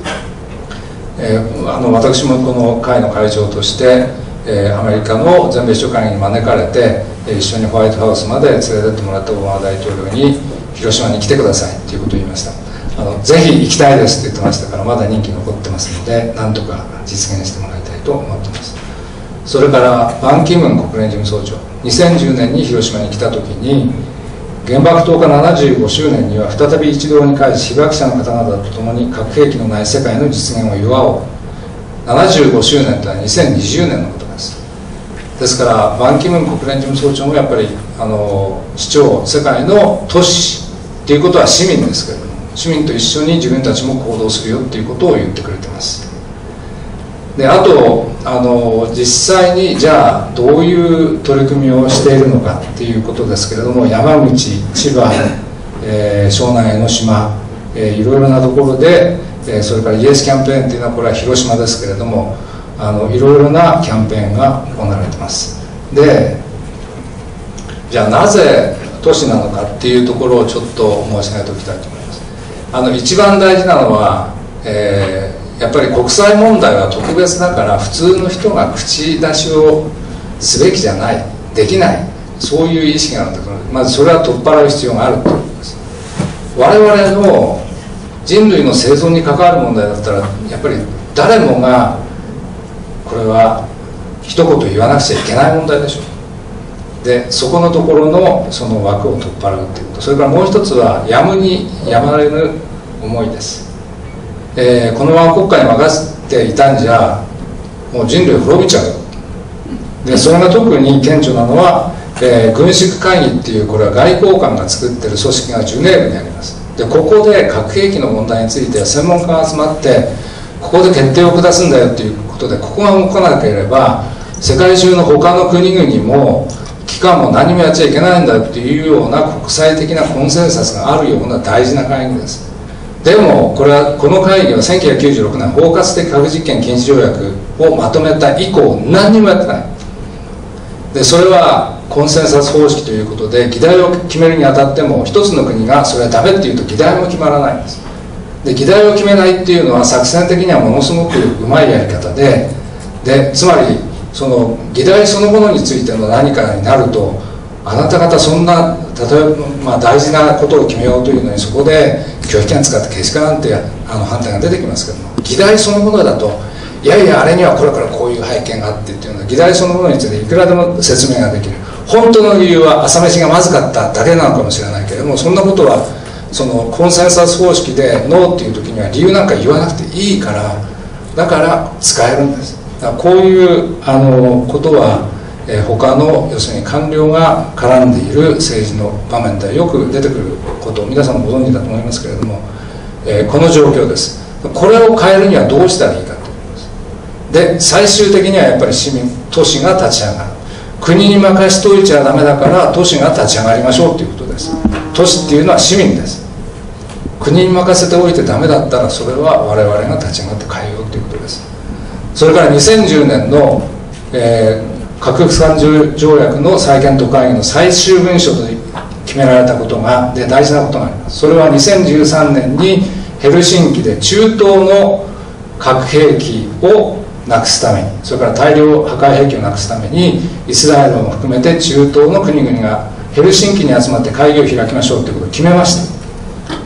私もこの会の会長としてアメリカの全米市長会議に招かれて一緒にホワイトハウスまで連れてってもらったオバマ大統領に広島に来てくださいということを言いました。ぜひ行きたいですって言ってましたから、まだ任期残ってますのでなんとか実現してもらいたいと思ってます。それからバン・キムン国連事務総長、2010年に広島に来た時に原爆投下75周年には再び一堂に会し、被爆者の方々と共に核兵器のない世界の実現を祝おう。75周年というのは2020年のことです。ですからバン・キムン国連事務総長もやっぱり市長、世界の都市っていうことは市民ですけれども、市民と一緒に自分たちも行動するよっていうことを言ってくれてます。であと実際にじゃあどういう取り組みをしているのかっていうことですけれども、山口、千葉、庄内江ノ島、いろいろなところで、それからイエスキャンペーンっていうのはこれは広島ですけれども、いろいろなキャンペーンが行われてます。でじゃあなぜ都市なのかっていうところをちょっと申し上げておきたいと思います。一番大事なのは、やっぱり国際問題は特別だから普通の人が口出しをすべきじゃない、できない、そういう意識があるんだけど、まずそれは取っ払う必要があるということです。我々の人類の生存に関わる問題だったらやっぱり誰もがこれは一言言わなくちゃいけない問題でしょう。でそこのところのその枠を取っ払うということ、それからもう一つはやむにやまれぬ思いです。このまま国家に任せていたんじゃもう人類滅びちゃう。でそれが特に顕著なのは、軍縮会議っていうこれは外交官が作ってる組織がジュネーブにあります。でここで核兵器の問題について専門家が集まってここで決定を下すんだよっていうことで、ここが動かなければ世界中の他の国々も機関も何もやっちゃいけないんだっていうような国際的なコンセンサスがあるような大事な会議です。でもこの会議は1996年包括的核実験禁止条約をまとめた以降何にもやってない。でそれはコンセンサス方式ということで議題を決めるにあたっても一つの国がそれはダメっていうと議題も決まらないんです。で議題を決めないっていうのは作戦的にはものすごくうまいやり方でつまりその議題そのものについての何かになると、あなた方そんな例えば、大事なことを決めようというのにそこで拒否権使ってけしからんって判断が出てきますけども、議題そのものだといやいやあれにはこれからこういう背景があってっていうのは議題そのものについていくらでも説明ができる。本当の理由は朝飯がまずかっただけなのかもしれないけれども、そんなことはそのコンセンサス方式でノーっていう時には理由なんか言わなくていいから、だから使えるんです。だからこういうことは他の要するに官僚が絡んでいる政治の場面でよく出てくることを皆さんもご存知だと思いますけれども、この状況です。これを変えるにはどうしたらいいかと思います。 で最終的にはやっぱり都市が立ち上がる。国に任しといちゃダメだから都市が立ち上がりましょうということです。都市っていうのは市民です。国に任せておいてダメだったらそれは我々が立ち上がって変えようということです。それから2010年の、核不拡散条約の再検討会議の最終文書と決められたことがで大事なことがあります。それは2013年にヘルシンキで中東の核兵器をなくすために、それから大量破壊兵器をなくすためにイスラエルも含めて中東の国々がヘルシンキに集まって会議を開きましょうということを決めました。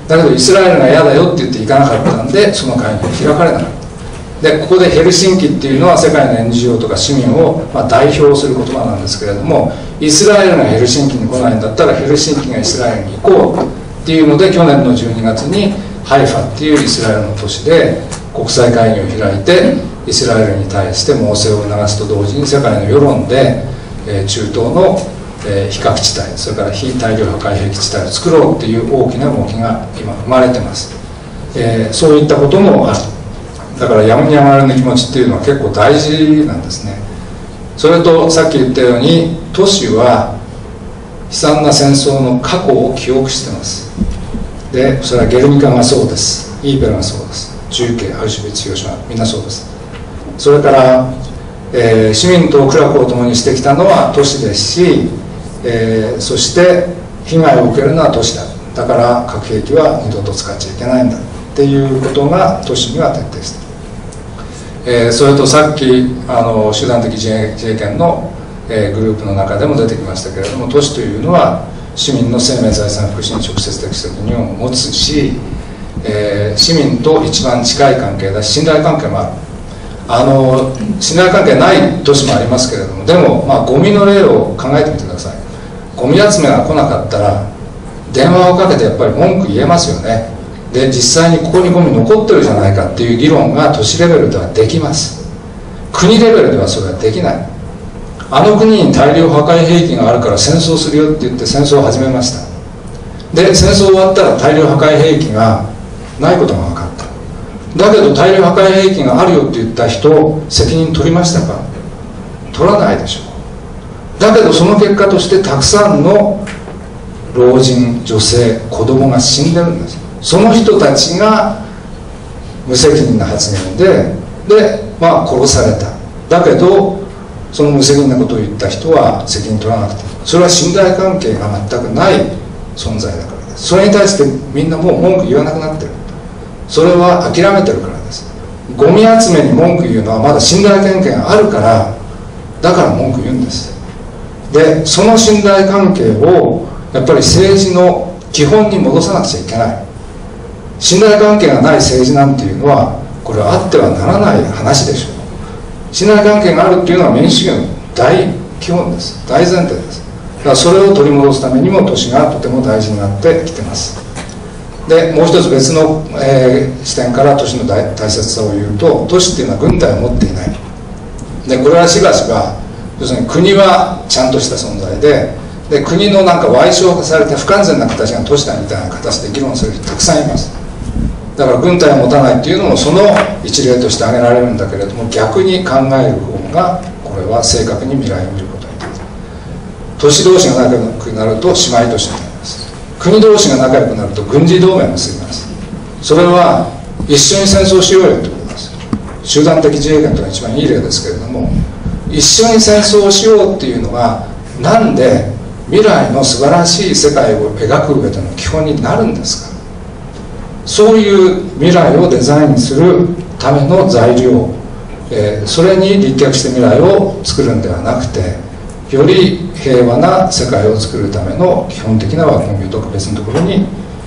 だけどイスラエルが嫌だよって言って行かなかったんで、その会議が開かれなかった。でここでヘルシンキっていうのは世界の NGO とか市民を代表する言葉なんですけれども、イスラエルがヘルシンキに来ないんだったらヘルシンキがイスラエルに行こうっていうので、去年の12月にハイファっていうイスラエルの都市で国際会議を開いて、イスラエルに対して猛省を促すと同時に世界の世論で中東の非核地帯、それから非大量破壊兵器地帯を作ろうっていう大きな動きが今生まれてます。そういったこともある。だからやむにやまれぬ気持ちっていうのは結構大事なんですね。それとさっき言ったように都市は悲惨な戦争の過去を記憶してます。でそれはゲルニカがそうです、イーペルがそうです、重慶、アウシュビッツ、広島、みんなそうです。それから、市民と苦楽を共にしてきたのは都市ですし、そして被害を受けるのは都市だ。だから核兵器は二度と使っちゃいけないんだっていうことが都市には徹底している。それとさっき集団的自衛権の、グループの中でも出てきましたけれども、都市というのは市民の生命財産福祉に直接的責任を持つし、市民と一番近い関係だし信頼関係もある。信頼関係ない都市もありますけれども、でもゴミの例を考えてみてください。ゴミ集めが来なかったら電話をかけてやっぱり文句言えますよね。で実際にここにゴミ残ってるじゃないかっていう議論が都市レベルではできます。国レベルではそれはできない。あの国に大量破壊兵器があるから戦争するよって言って戦争を始めました。で戦争終わったら大量破壊兵器がないことが分かった。だけど大量破壊兵器があるよって言った人責任取りましたか？取らないでしょう。だけどその結果としてたくさんの老人、女性、子供が死んでるんです。その人たちが無責任な発言で殺された。だけどその無責任なことを言った人は責任取らなくていい。それは信頼関係が全くない存在だからです。それに対してみんなもう文句言わなくなってる。それは諦めてるからです。ゴミ集めに文句言うのはまだ信頼関係があるから、だから文句言うんです。でその信頼関係をやっぱり政治の基本に戻さなくちゃいけない。信頼関係がない政治なんていうのはこれはあってはならない話でしょう。信頼関係があるっていうのは民主主義の大基本です。大前提です。だからそれを取り戻すためにも都市がとても大事になってきてます。でもう一つ別の、視点から都市の大切さを言うと、都市っていうのは軍隊を持っていない。でこれはしばしば要するに国はちゃんとした存在で国のなんか矮小化された不完全な形が都市だみたいな形で議論する人たくさんいます。だから軍隊を持たないっていうのもその一例として挙げられるんだけれども、逆に考える方がこれは正確に未来を見ることになる。都市同士が仲良くなると姉妹都市になります。国同士が仲良くなると軍事同盟を結びます。それは一緒に戦争しようよってことです。集団的自衛権というのが一番いい例ですけれども、一緒に戦争をしようっていうのがなんで未来の素晴らしい世界を描く上での基本になるんですか。そういう未来をデザインするための材料、それに立脚して未来を作るんではなくて、より平和な世界を作るための基本的な枠組みを特別なところに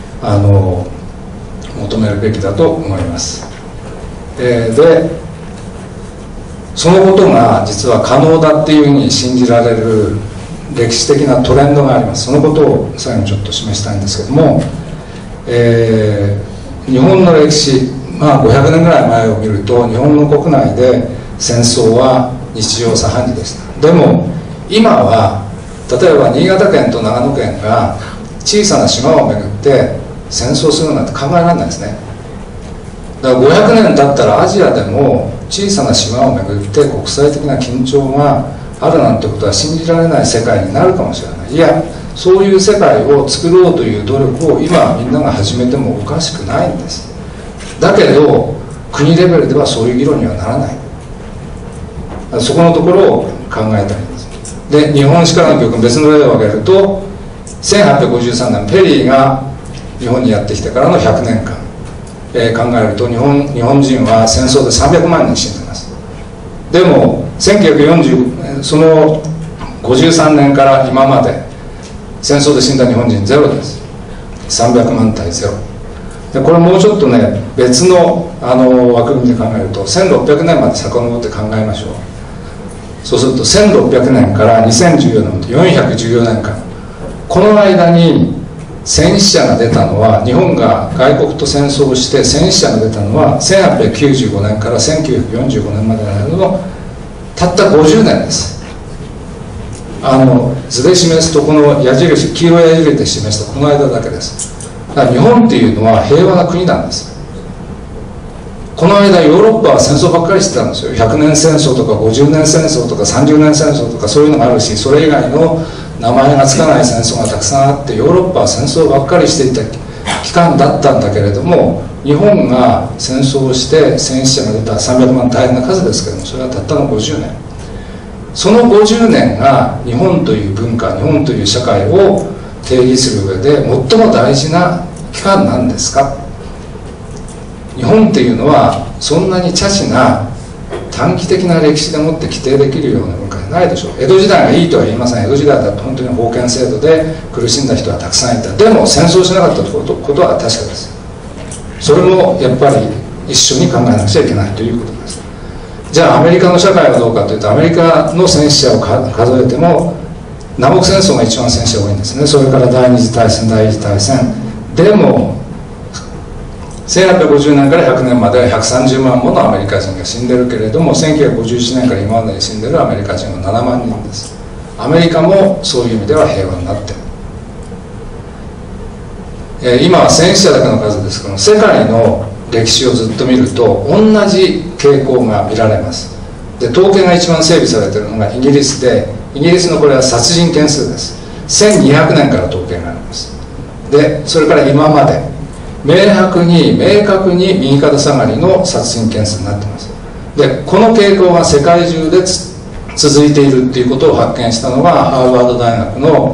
求めるべきだと思います。でそのことが実は可能だっていうふうに信じられる歴史的なトレンドがあります。そのことを最後にちょっと示したいんですけども、日本の歴史、500年ぐらい前を見ると日本の国内で戦争は日常茶飯事でした。でも今は例えば新潟県と長野県が小さな島を巡って戦争するなんて考えられないですね。だから500年経ったらアジアでも小さな島をめぐって国際的な緊張があるなんてことは信じられない世界になるかもしれない。いや、そういう世界を作ろうという努力を今みんなが始めてもおかしくないんです。だけど国レベルではそういう議論にはならない。そこのところを考えたいんです。で、日本史からの教訓、別の例を挙げると1853年ペリーが日本にやってきてからの100年間、考えると日本人は戦争で300万人死んでます。でも1940その53年から今まで戦争で死んだ日本人ゼロです。300万対ゼロで、これもうちょっとね、別の枠組みで考えると1600年まで遡って考えましょう。そうすると1600年から2014年まで414年間、この間に戦死者が出たのは、日本が外国と戦争をして戦死者が出たのは1895年から1945年までの間のたった50年です。図で示すとこの矢印、黄色い矢印で示したこの間だけです。だから日本っていうのは平和な国なんです。この間ヨーロッパは戦争ばっかりしてたんですよ。100年戦争とか50年戦争とか30年戦争とかそういうのがあるし、それ以外の名前がつかない戦争がたくさんあって、ヨーロッパは戦争ばっかりしていた期間だったんだけれども、日本が戦争をして戦死者が出た300万、大変な数ですけども、それはたったの50年。その50年が日本という文化、日本という社会を定義する上で最も大事な期間なんですか。日本っていうのはそんなに茶々な短期的な歴史でもって規定できるような文化じゃないでしょう。江戸時代がいいとは言いません。江戸時代だと本当に封建制度で苦しんだ人はたくさんいた。でも戦争しなかったことは確かです。それもやっぱり一緒に考えなくちゃいけないということです。じゃあアメリカの社会はどうかというと、アメリカの戦死者を数えても南北戦争が一番戦死者多いんですね。それから第二次大戦、第一次大戦でも1850年から100年まで130万ものアメリカ人が死んでるけれども、1951年から今までに死んでるアメリカ人は7万人です。アメリカもそういう意味では平和になってる。今は戦死者だけの数ですけども、世界の歴史をずっと見ると同じ傾向が見られます。で、統計が一番整備されているのがイギリスで、イギリスのこれは殺人件数です。1200年から統計があります。で、それから今まで明確に右肩下がりの殺人件数になっています。で、この傾向が世界中で続いているっていうことを発見したのがハーバード大学の、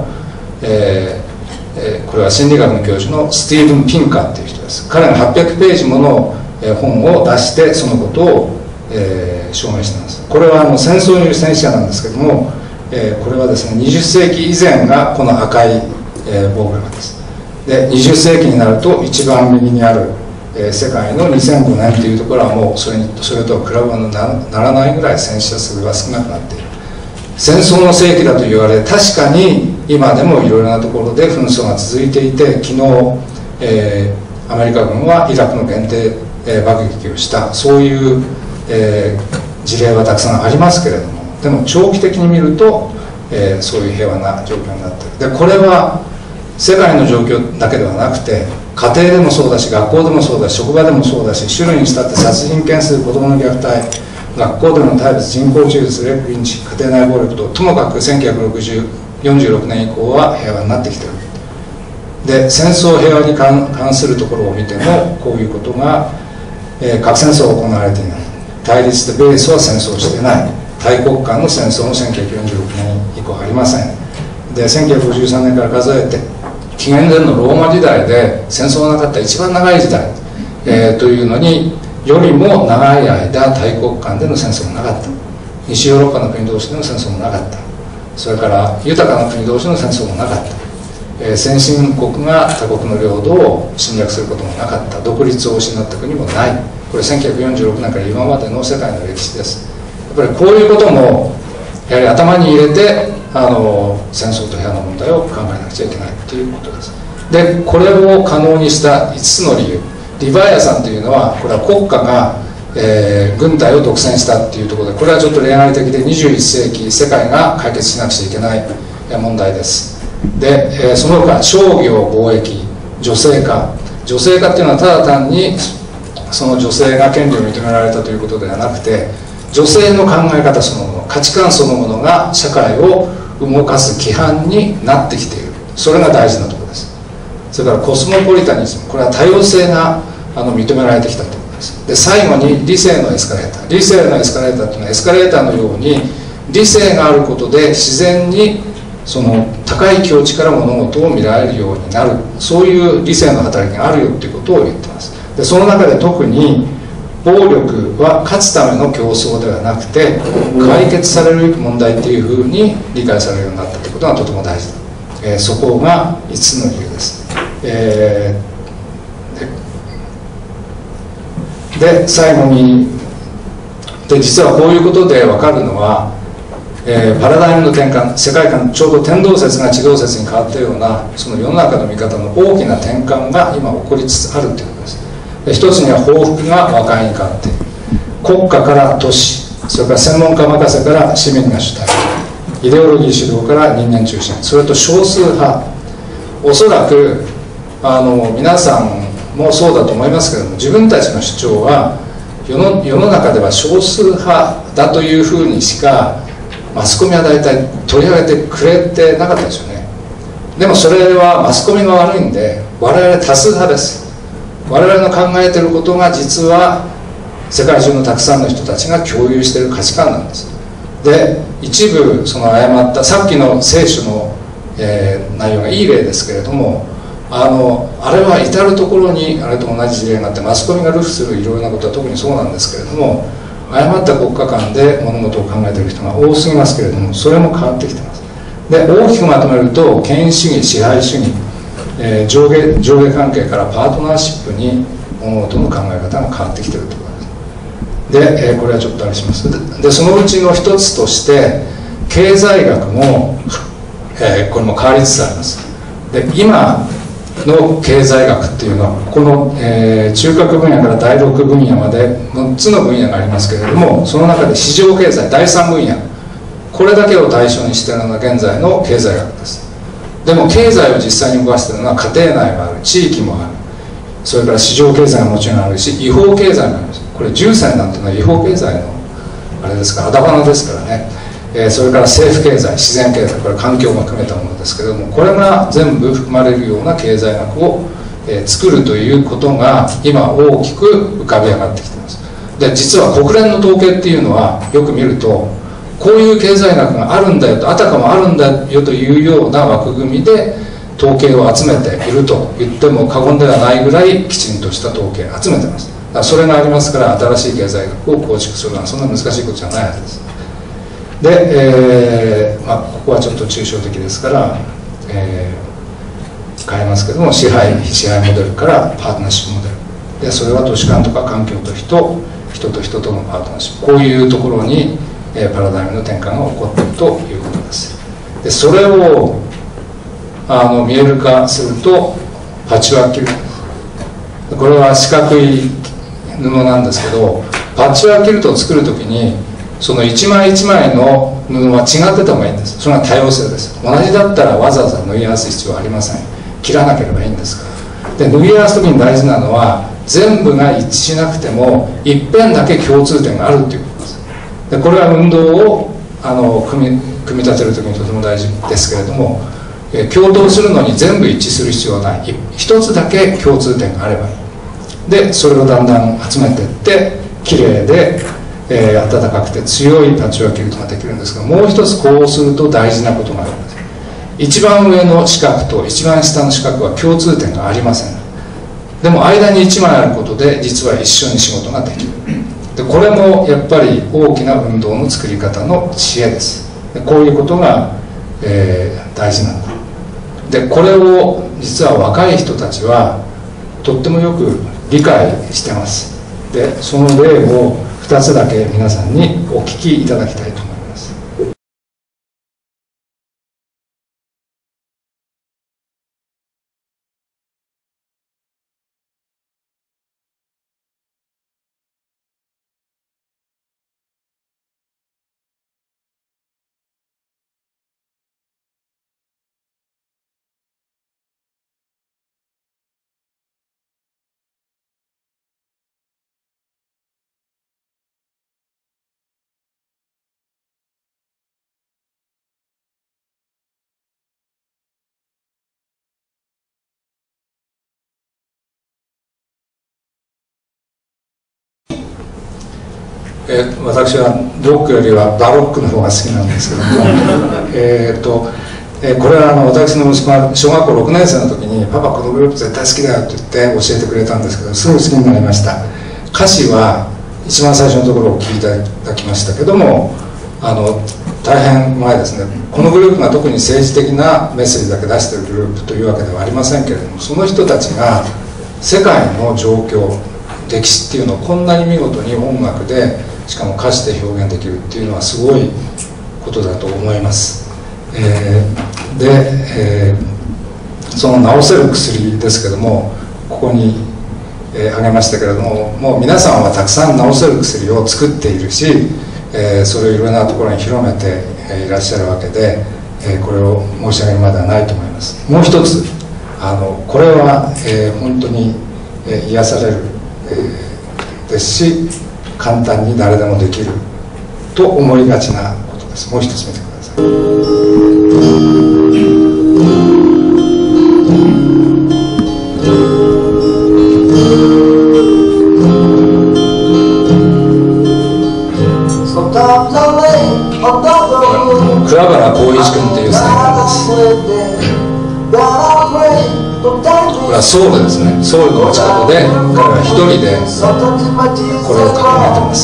これは心理学の教授のスティーブン・ピンカーっていう人です。彼が800ページもの本を出してそのことを、証明しています。これは戦争による戦死者なんですけども、これはですね20世紀以前がこの赤い、棒グラフです。で20世紀になると一番右にある、世界の2005年というところはもうそれとは比べ物にならないぐらい戦死者数が少なくなっている。戦争の世紀だと言われ、確かに今でもいろいろなところで紛争が続いていて、昨日、アメリカ軍はイラクの限定、爆撃をした、そういう、事例はたくさんありますけれども、でも長期的に見ると、そういう平和な状況になっている。でこれは世界の状況だけではなくて、家庭でもそうだし、学校でもそうだし、職場でもそうだし、種類にしたって殺人件数、子どもの虐待、学校での体罰、人工中絶、レイプ、リンチ、家庭内暴力と、ともかく1946年以降は平和になってきている。で戦争平和に関するところを見てもこういうことが、核戦争が行われていない、対立で米ソは戦争していない、大国間の戦争も1946年以降ありません。で1953年から数えて紀元前のローマ時代で戦争がなかった一番長い時代、というのによりも長い間大国間での戦争もなかった。西ヨーロッパの国同士での戦争もなかった。それから豊かな国同士の戦争もなかった。先進国が他国の領土を侵略することもなかった。独立を失った国もない。これ1946年から今までの世界の歴史です。やっぱりこういうこともやはり頭に入れて戦争と平和の問題を考えなくちゃいけないということです。でこれを可能にした5つの理由、リバイアさんというのはこれは国家が、軍隊を独占したっていうところで、これはちょっと例外的で21世紀世界が解決しなくちゃいけない問題です。で、その他商業貿易、女性化っていうのはただ単にその女性が権利を認められたということではなくて、女性の考え方そのもの、価値観そのものが社会を動かす規範になってきている、それが大事なところです。それからコスモポリタニズム、これは多様性が認められてきたということです。で最後に理性のエスカレーター、理性のエスカレーターというのはエスカレーターのように理性があることで自然にその高い境地から物事を見られるようになる、そういう理性の働きがあるよということを言っています。でその中で特に暴力は勝つための競争ではなくて解決されるべき問題というふうに理解されるようになったということがとても大事だ、そこが5つの理由です。で最後に実はこういうことで分かるのは、パラダイムの転換、世界観、ちょうど天動説が地動説に変わったようなその世の中の見方の大きな転換が今起こりつつあるということです。で一つには報復が和解に変わっている、国家から都市、それから専門家任せから市民が主体、イデオロギー主導から人間中心、それと少数派、おそらく皆さんもそうだと思いますけれども、自分たちの主張は世の中では少数派だというふうにしかマスコミは大体取り上げてくれてなかったでしょうね。でもそれはマスコミが悪いんで、我々多数派です。我々の考えていることが実は世界中のたくさんの人たちが共有している価値観なんです。で一部その誤ったさっきの聖書の、内容がいい例ですけれども、あれは至る所にあれと同じ事例があって、マスコミが流布するいろいろなことは特にそうなんですけれども、誤った国家間で物事を考えている人が多すぎますけれども、それも変わってきています。で大きくまとめると、権威主義、支配主義、上下関係からパートナーシップに物事の考え方が変わってきているということです。で、これはちょっとあれします。でそのうちの一つとして経済学も、これも変わりつつあります。で今の経済学っていうのはこの、中核分野から第6分野まで6つの分野がありますけれども、その中で市場経済第3分野、これだけを対象にしているのが現在の経済学です。でも経済を実際に動かしているのは家庭内もある、地域もある、それから市場経済がもちろんあるし、違法経済もあります。これ重戦なんていうのは違法経済のあれですから、あだ花ですからね。それから政府経済、自然経済、これ環境も含めたものですけれども、これが全部含まれるような経済学を、作るということが今大きく浮かび上がってきています。で実は国連の統計っていうのはよく見ると、こういう経済学があるんだよと、あたかもあるんだよというような枠組みで統計を集めていると言っても過言ではないぐらいきちんとした統計を集めています。だからそれがありますから、新しい経済学を構築するのはそんな難しいことじゃないはずです。で、ここはちょっと抽象的ですから、変えますけども、支配モデルからパートナーシップモデルで、それは都市間とか環境と人、人と人とのパートナーシップ、こういうところに、パラダイムの転換が起こっているということです。でそれを見える化するとパッチワークキルト、これは四角い布なんですけど、パッチワークキルトを作るときにその一枚一枚の布は違ってた方がいいんです。それは多様性です。同じだったらわざわざ縫い合わせ必要はありません。切らなければいいんですから。で縫い合わす時に大事なのは、全部が一致しなくても一辺だけ共通点があるということです。でこれは運動を組み立てる時にとても大事ですけれども、共闘するのに全部一致する必要はない。一つだけ共通点があればいい。でそれをだんだん集めていってきれいで暖かくて強いパッチワークキルトができるんですが、もう一つこうすると大事なことがあるんです。一番上の四角と一番下の四角は共通点がありません。でも間に1枚あることで実は一緒に仕事ができる。でこれもやっぱり大きな運動の作り方の知恵です。でこういうことが、大事なんだ。でこれを実は若い人たちはとってもよく理解してます。でその例を2つだけ皆さんにお聞きいただきたいと思います。 私はロックよりはバロックの方が好きなんですけどもこれは私の息子が小学校6年生の時に「パパこのグループ絶対好きだよ」って言って教えてくれたんですけど、すぐ好きになりました。歌詞は一番最初のところをお聞きいただきましたけども、大変前ですね。このグループが特に政治的なメッセージだけ出しているグループというわけではありませんけれども、その人たちが世界の状況、歴史っていうのをこんなに見事に音楽でしかも歌詞で表現できるっていうのはすごいことだと思います。その治せる薬ですけども、ここに、挙げましたけれども、もう皆さんはたくさん治せる薬を作っているし、それをいろんなところに広めていらっしゃるわけで、これを申し上げるまではないと思います。もう一つこれは、本当に、癒される、ですし簡単に誰でもできると思いがちなことです。もう一つ見てください。桑原浩一君という青年です。これはソウルですね。ソウルの街角で彼は一人でこれを掲げてます。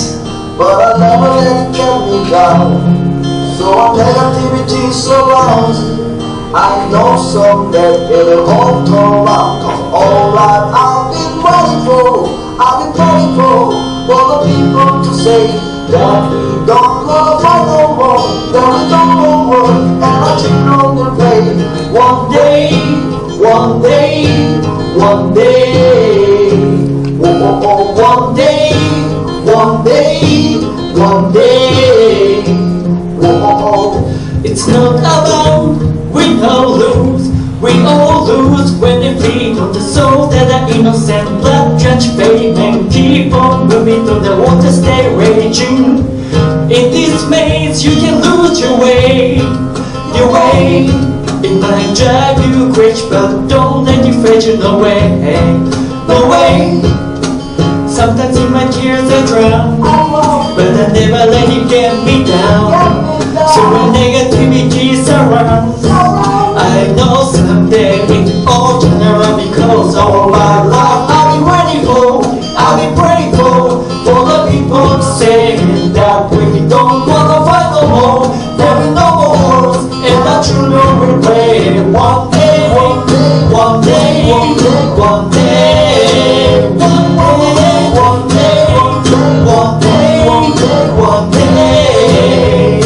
One day, one day, oh, oh, oh, one day, one day, one day, oh, oh, oh. It's not about win or lose, we all lose when they feed on the soul that are innocent. Blood catch fame and keep on moving through the water, stay raging. In this maze you can lose your way, your way. It might drive you crazy, but don't let it fade you no way, no way. Sometimes in my tears I drown, but I never let it get me down. So when negativity surrounds, I know someday it all turn around because all my life I've been waiting for, I've been praying for the people to say that we don't wanna fight no more. There is no more wars, and I truly will pray. One day, one day, one day, one day, one day, one day, one day, one day.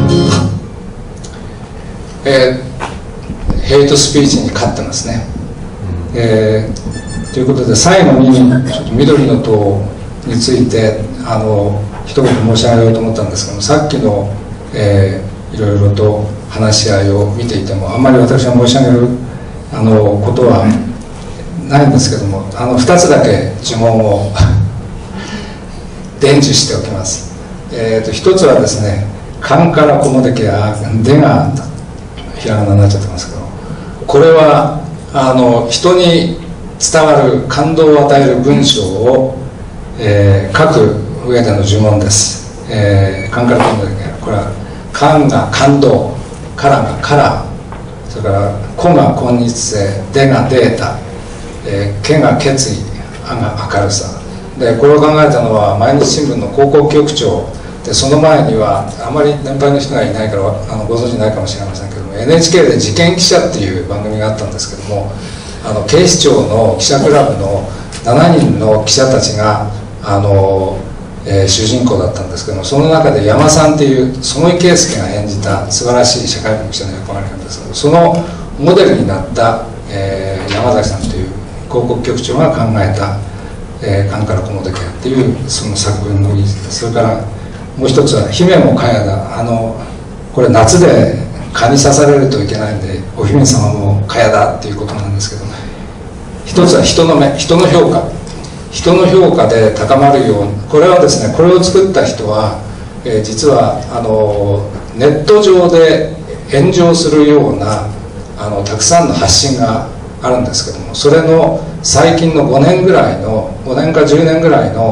ヘイトスピーチに勝ってますね。ということで最後にちょっと緑の党について一言申し上げようと思ったんですけども、さっきの、いろいろと話し合いを見ていてもあんまり私は申し上げることはないんですけども、2つだけ呪文を伝授しておきます。一つはですね、勘からこもでけやでがひらがなになっちゃってますけど、これは人に伝わる感動を与える文章を、書く上での呪文です。勘からこもでけや、これは勘が感動、からがカラー、それからこが今日性、でがデータ、けが決意、あが明るさで、これを考えたのは毎日新聞の広告局長で、その前にはあまり年配の人がいないからご存知ないかもしれませんけども、 NHK で事件記者っていう番組があったんですけども、警視庁の記者クラブの7人の記者たちが主人公だったんですけども、その中で山さんっていう園井圭介が演じた素晴らしい社会部記者の役割なんですけど、そのモデルになった、山崎さんという広告局長が考えた「勘からこもでけや」っていうその作文の技術です。それからもう一つは「姫も蚊やだ」、これ夏で蚊に刺されるといけないんでお姫様も蚊やだっていうことなんですけど、一つは人の目、人の評価、人の評価で高まるように、これはですね、これを作った人は、実はネット上で炎上するようなたくさんの発信があるんですけども、それの最近の5年か10年ぐらいの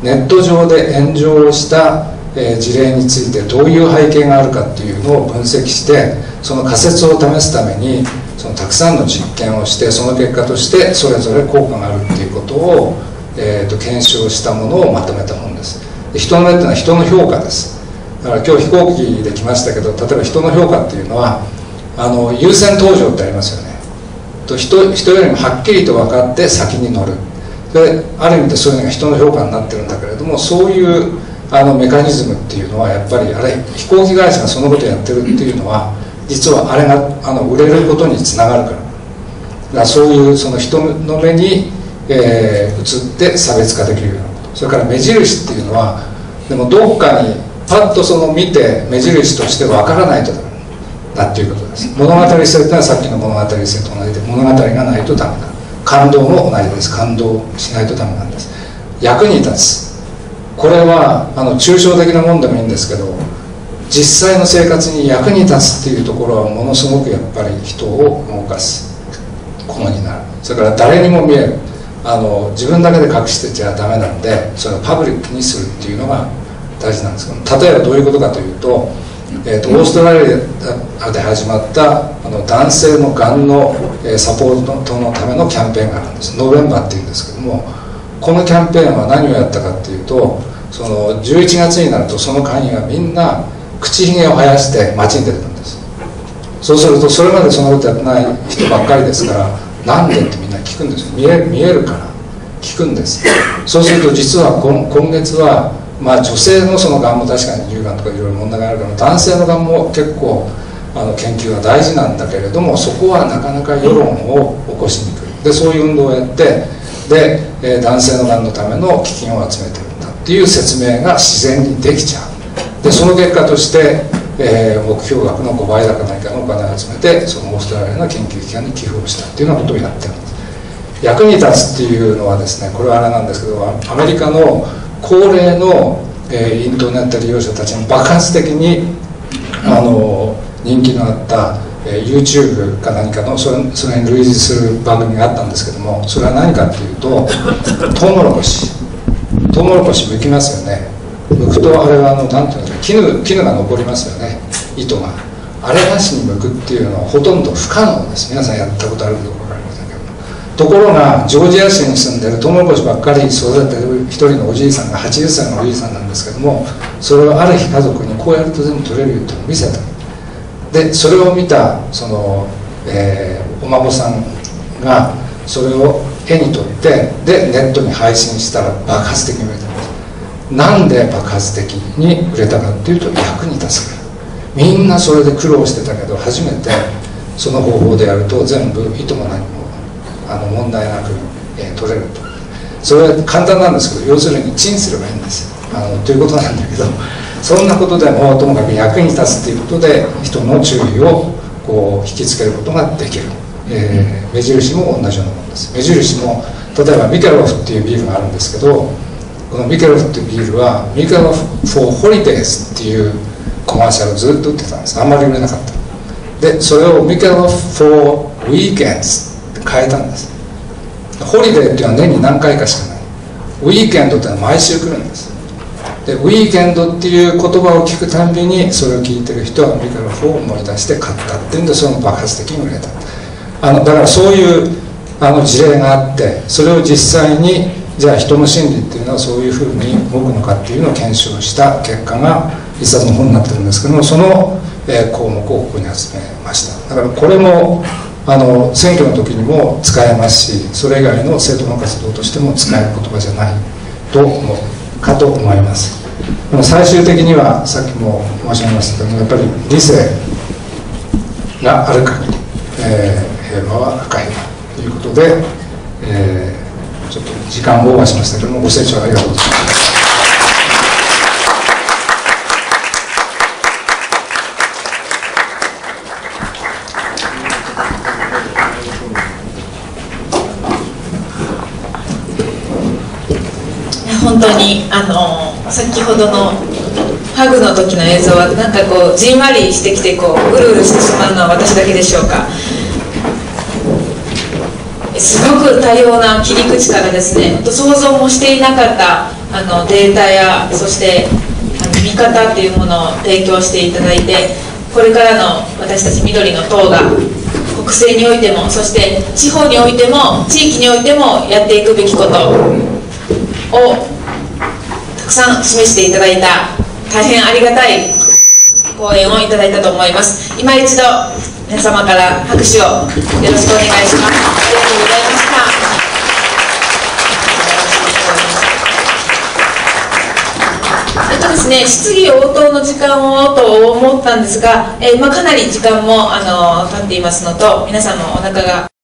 ネット上で炎上した事例についてどういう背景があるかっていうのを分析して、その仮説を試すためにそのたくさんの実験をして、その結果としてそれぞれ効果があるっていうことを、検証したものをまとめた本です。で、人の目っていうのは人の評価です。だから今日飛行機で来ましたけど、例えば人の評価っていうのは優先搭乗ってありますよね。人よりもはっきりと分かって先に乗る。で、ある意味でそういうのが人の評価になってるんだけれども、そういうメカニズムっていうのはやっぱり飛行機会社がそのことをやってるっていうのは、実はあれが売れることにつながるから。だからそういうその人の目に、移って差別化できるようなこと。それから目印っていうのは、でもどっかにパッとその見て目印としてわからないとダメだっていうことです。物語性っていうのはさっきの物語性と同じで、物語がないとダメだ。感動も同じです。感動しないとダメなんです。役に立つ。これは抽象的なもんでもいいんですけど、実際の生活に役に立つっていうところはものすごくやっぱり人を動かすことになる。それから誰にも見える。自分だけで隠してちゃダメなんで、それをパブリックにするっていうのが大事なんですけど、例えばどういうことかというと、オーストラリアで始まった男性のがんのサポートのためのキャンペーンがあるんです。ノーベンバーっていうんですけども、このキャンペーンは何をやったかっていうと、その11月になるとその会員はみんな口ひげを生やして街に出てくるんです。そうするとそれまでそのことやってない人ばっかりですから、なんでってみんな聞くんですよ。見えるから聞くんです。そうすると実は今月は、女性のそのがんも確かに乳がんとかいろいろ問題があるから、男性のがんも結構研究が大事なんだけれども、そこはなかなか世論を起こしにくい。で、そういう運動をやって、で、男性のがんのための基金を集めてるんだっていう説明が自然にできちゃう。で、その結果として、目標額の5倍だか何かのお金を集めて、そのオーストラリアの研究機関に寄付をしたっていうようなことをやってるんです。役に立つっていうのはですね、これはあれなんですけど、アメリカの高齢の、インターネット利用者たちに爆発的に人気のあった、YouTube か何かのそれに類似する番組があったんですけども、それは何かっていうと、トウモロコシ剥きますよね。剥くとあれはなんていうのか、絹が残りますよね、糸が。あれなしに剥くっていうのはほとんど不可能です。皆さんやったことあるかどうか分かりませんけど。ところがジョージア州に住んでるトウモロコシばっかり育ててる一人のおじいさんが、80歳のおじいさんなんですけども、それをある日家族にこうやると全部取れるよって見せた。でそれを見たその、お孫さんがそれを絵に撮って、でネットに配信したら爆発的に売れたんです。なんで爆発的に売れたかっていうと、役に立つから。みんなそれで苦労してたけど、初めてその方法でやると全部いとも何も問題なく、取れると。それは簡単なんですけど、要するにチンすればいいんですよということなんだけど、そんなことでもともかく役に立つっていうことで人の注意をこう引きつけることができる。目印も同じようなものです。目印も例えばミケロフっていうビールがあるんですけど、このミケロフっていうビールはミケロフ for Holidays っていうコマーシャルをずっと売ってたんです。あんまり売れなかった。でそれをミケロフ for Weekends って変えたんです。ホリデーっていうのは年に何回かしかない。ウィーケンドっていうのは毎週来るんです。でウィーケンドっていう言葉を聞くたんびにそれを聞いてる人はミケロフを思い出して買ったっていうんで、その爆発的に売れた。だからそういう事例があって、それを実際にじゃあ人の心理っていうのはそういうふうに動くのかっていうのを検証した結果が一冊の本になってるんですけども、その、項目をここに集めました。だからこれも選挙の時にも使えますし、それ以外の政党の活動としても使える言葉じゃないと思います。でも最終的にはさっきも申し上げましたけども、やっぱり理性がある限り、平和は赤いということで、ちょっと時間をオーバーしましたけども、ご清聴ありがとうございます。 本当に先ほどのハグの時の映像はなんかこうじんわりしてきて、こううるうるしてしまうのは私だけでしょうか。すごく多様な切り口からですね、想像もしていなかったデータやそして見方というものを提供していただいて、これからの私たち緑の党が国政においても、そして地方においても地域においてもやっていくべきことをたくさん示していただいた、大変ありがたい講演をいただいたと思います。今一度皆様から拍手をよろしくお願いします。ありがとうございました。ですね、質疑応答の時間をと思ったんですが、かなり時間も経っていますのと、皆さんもお腹が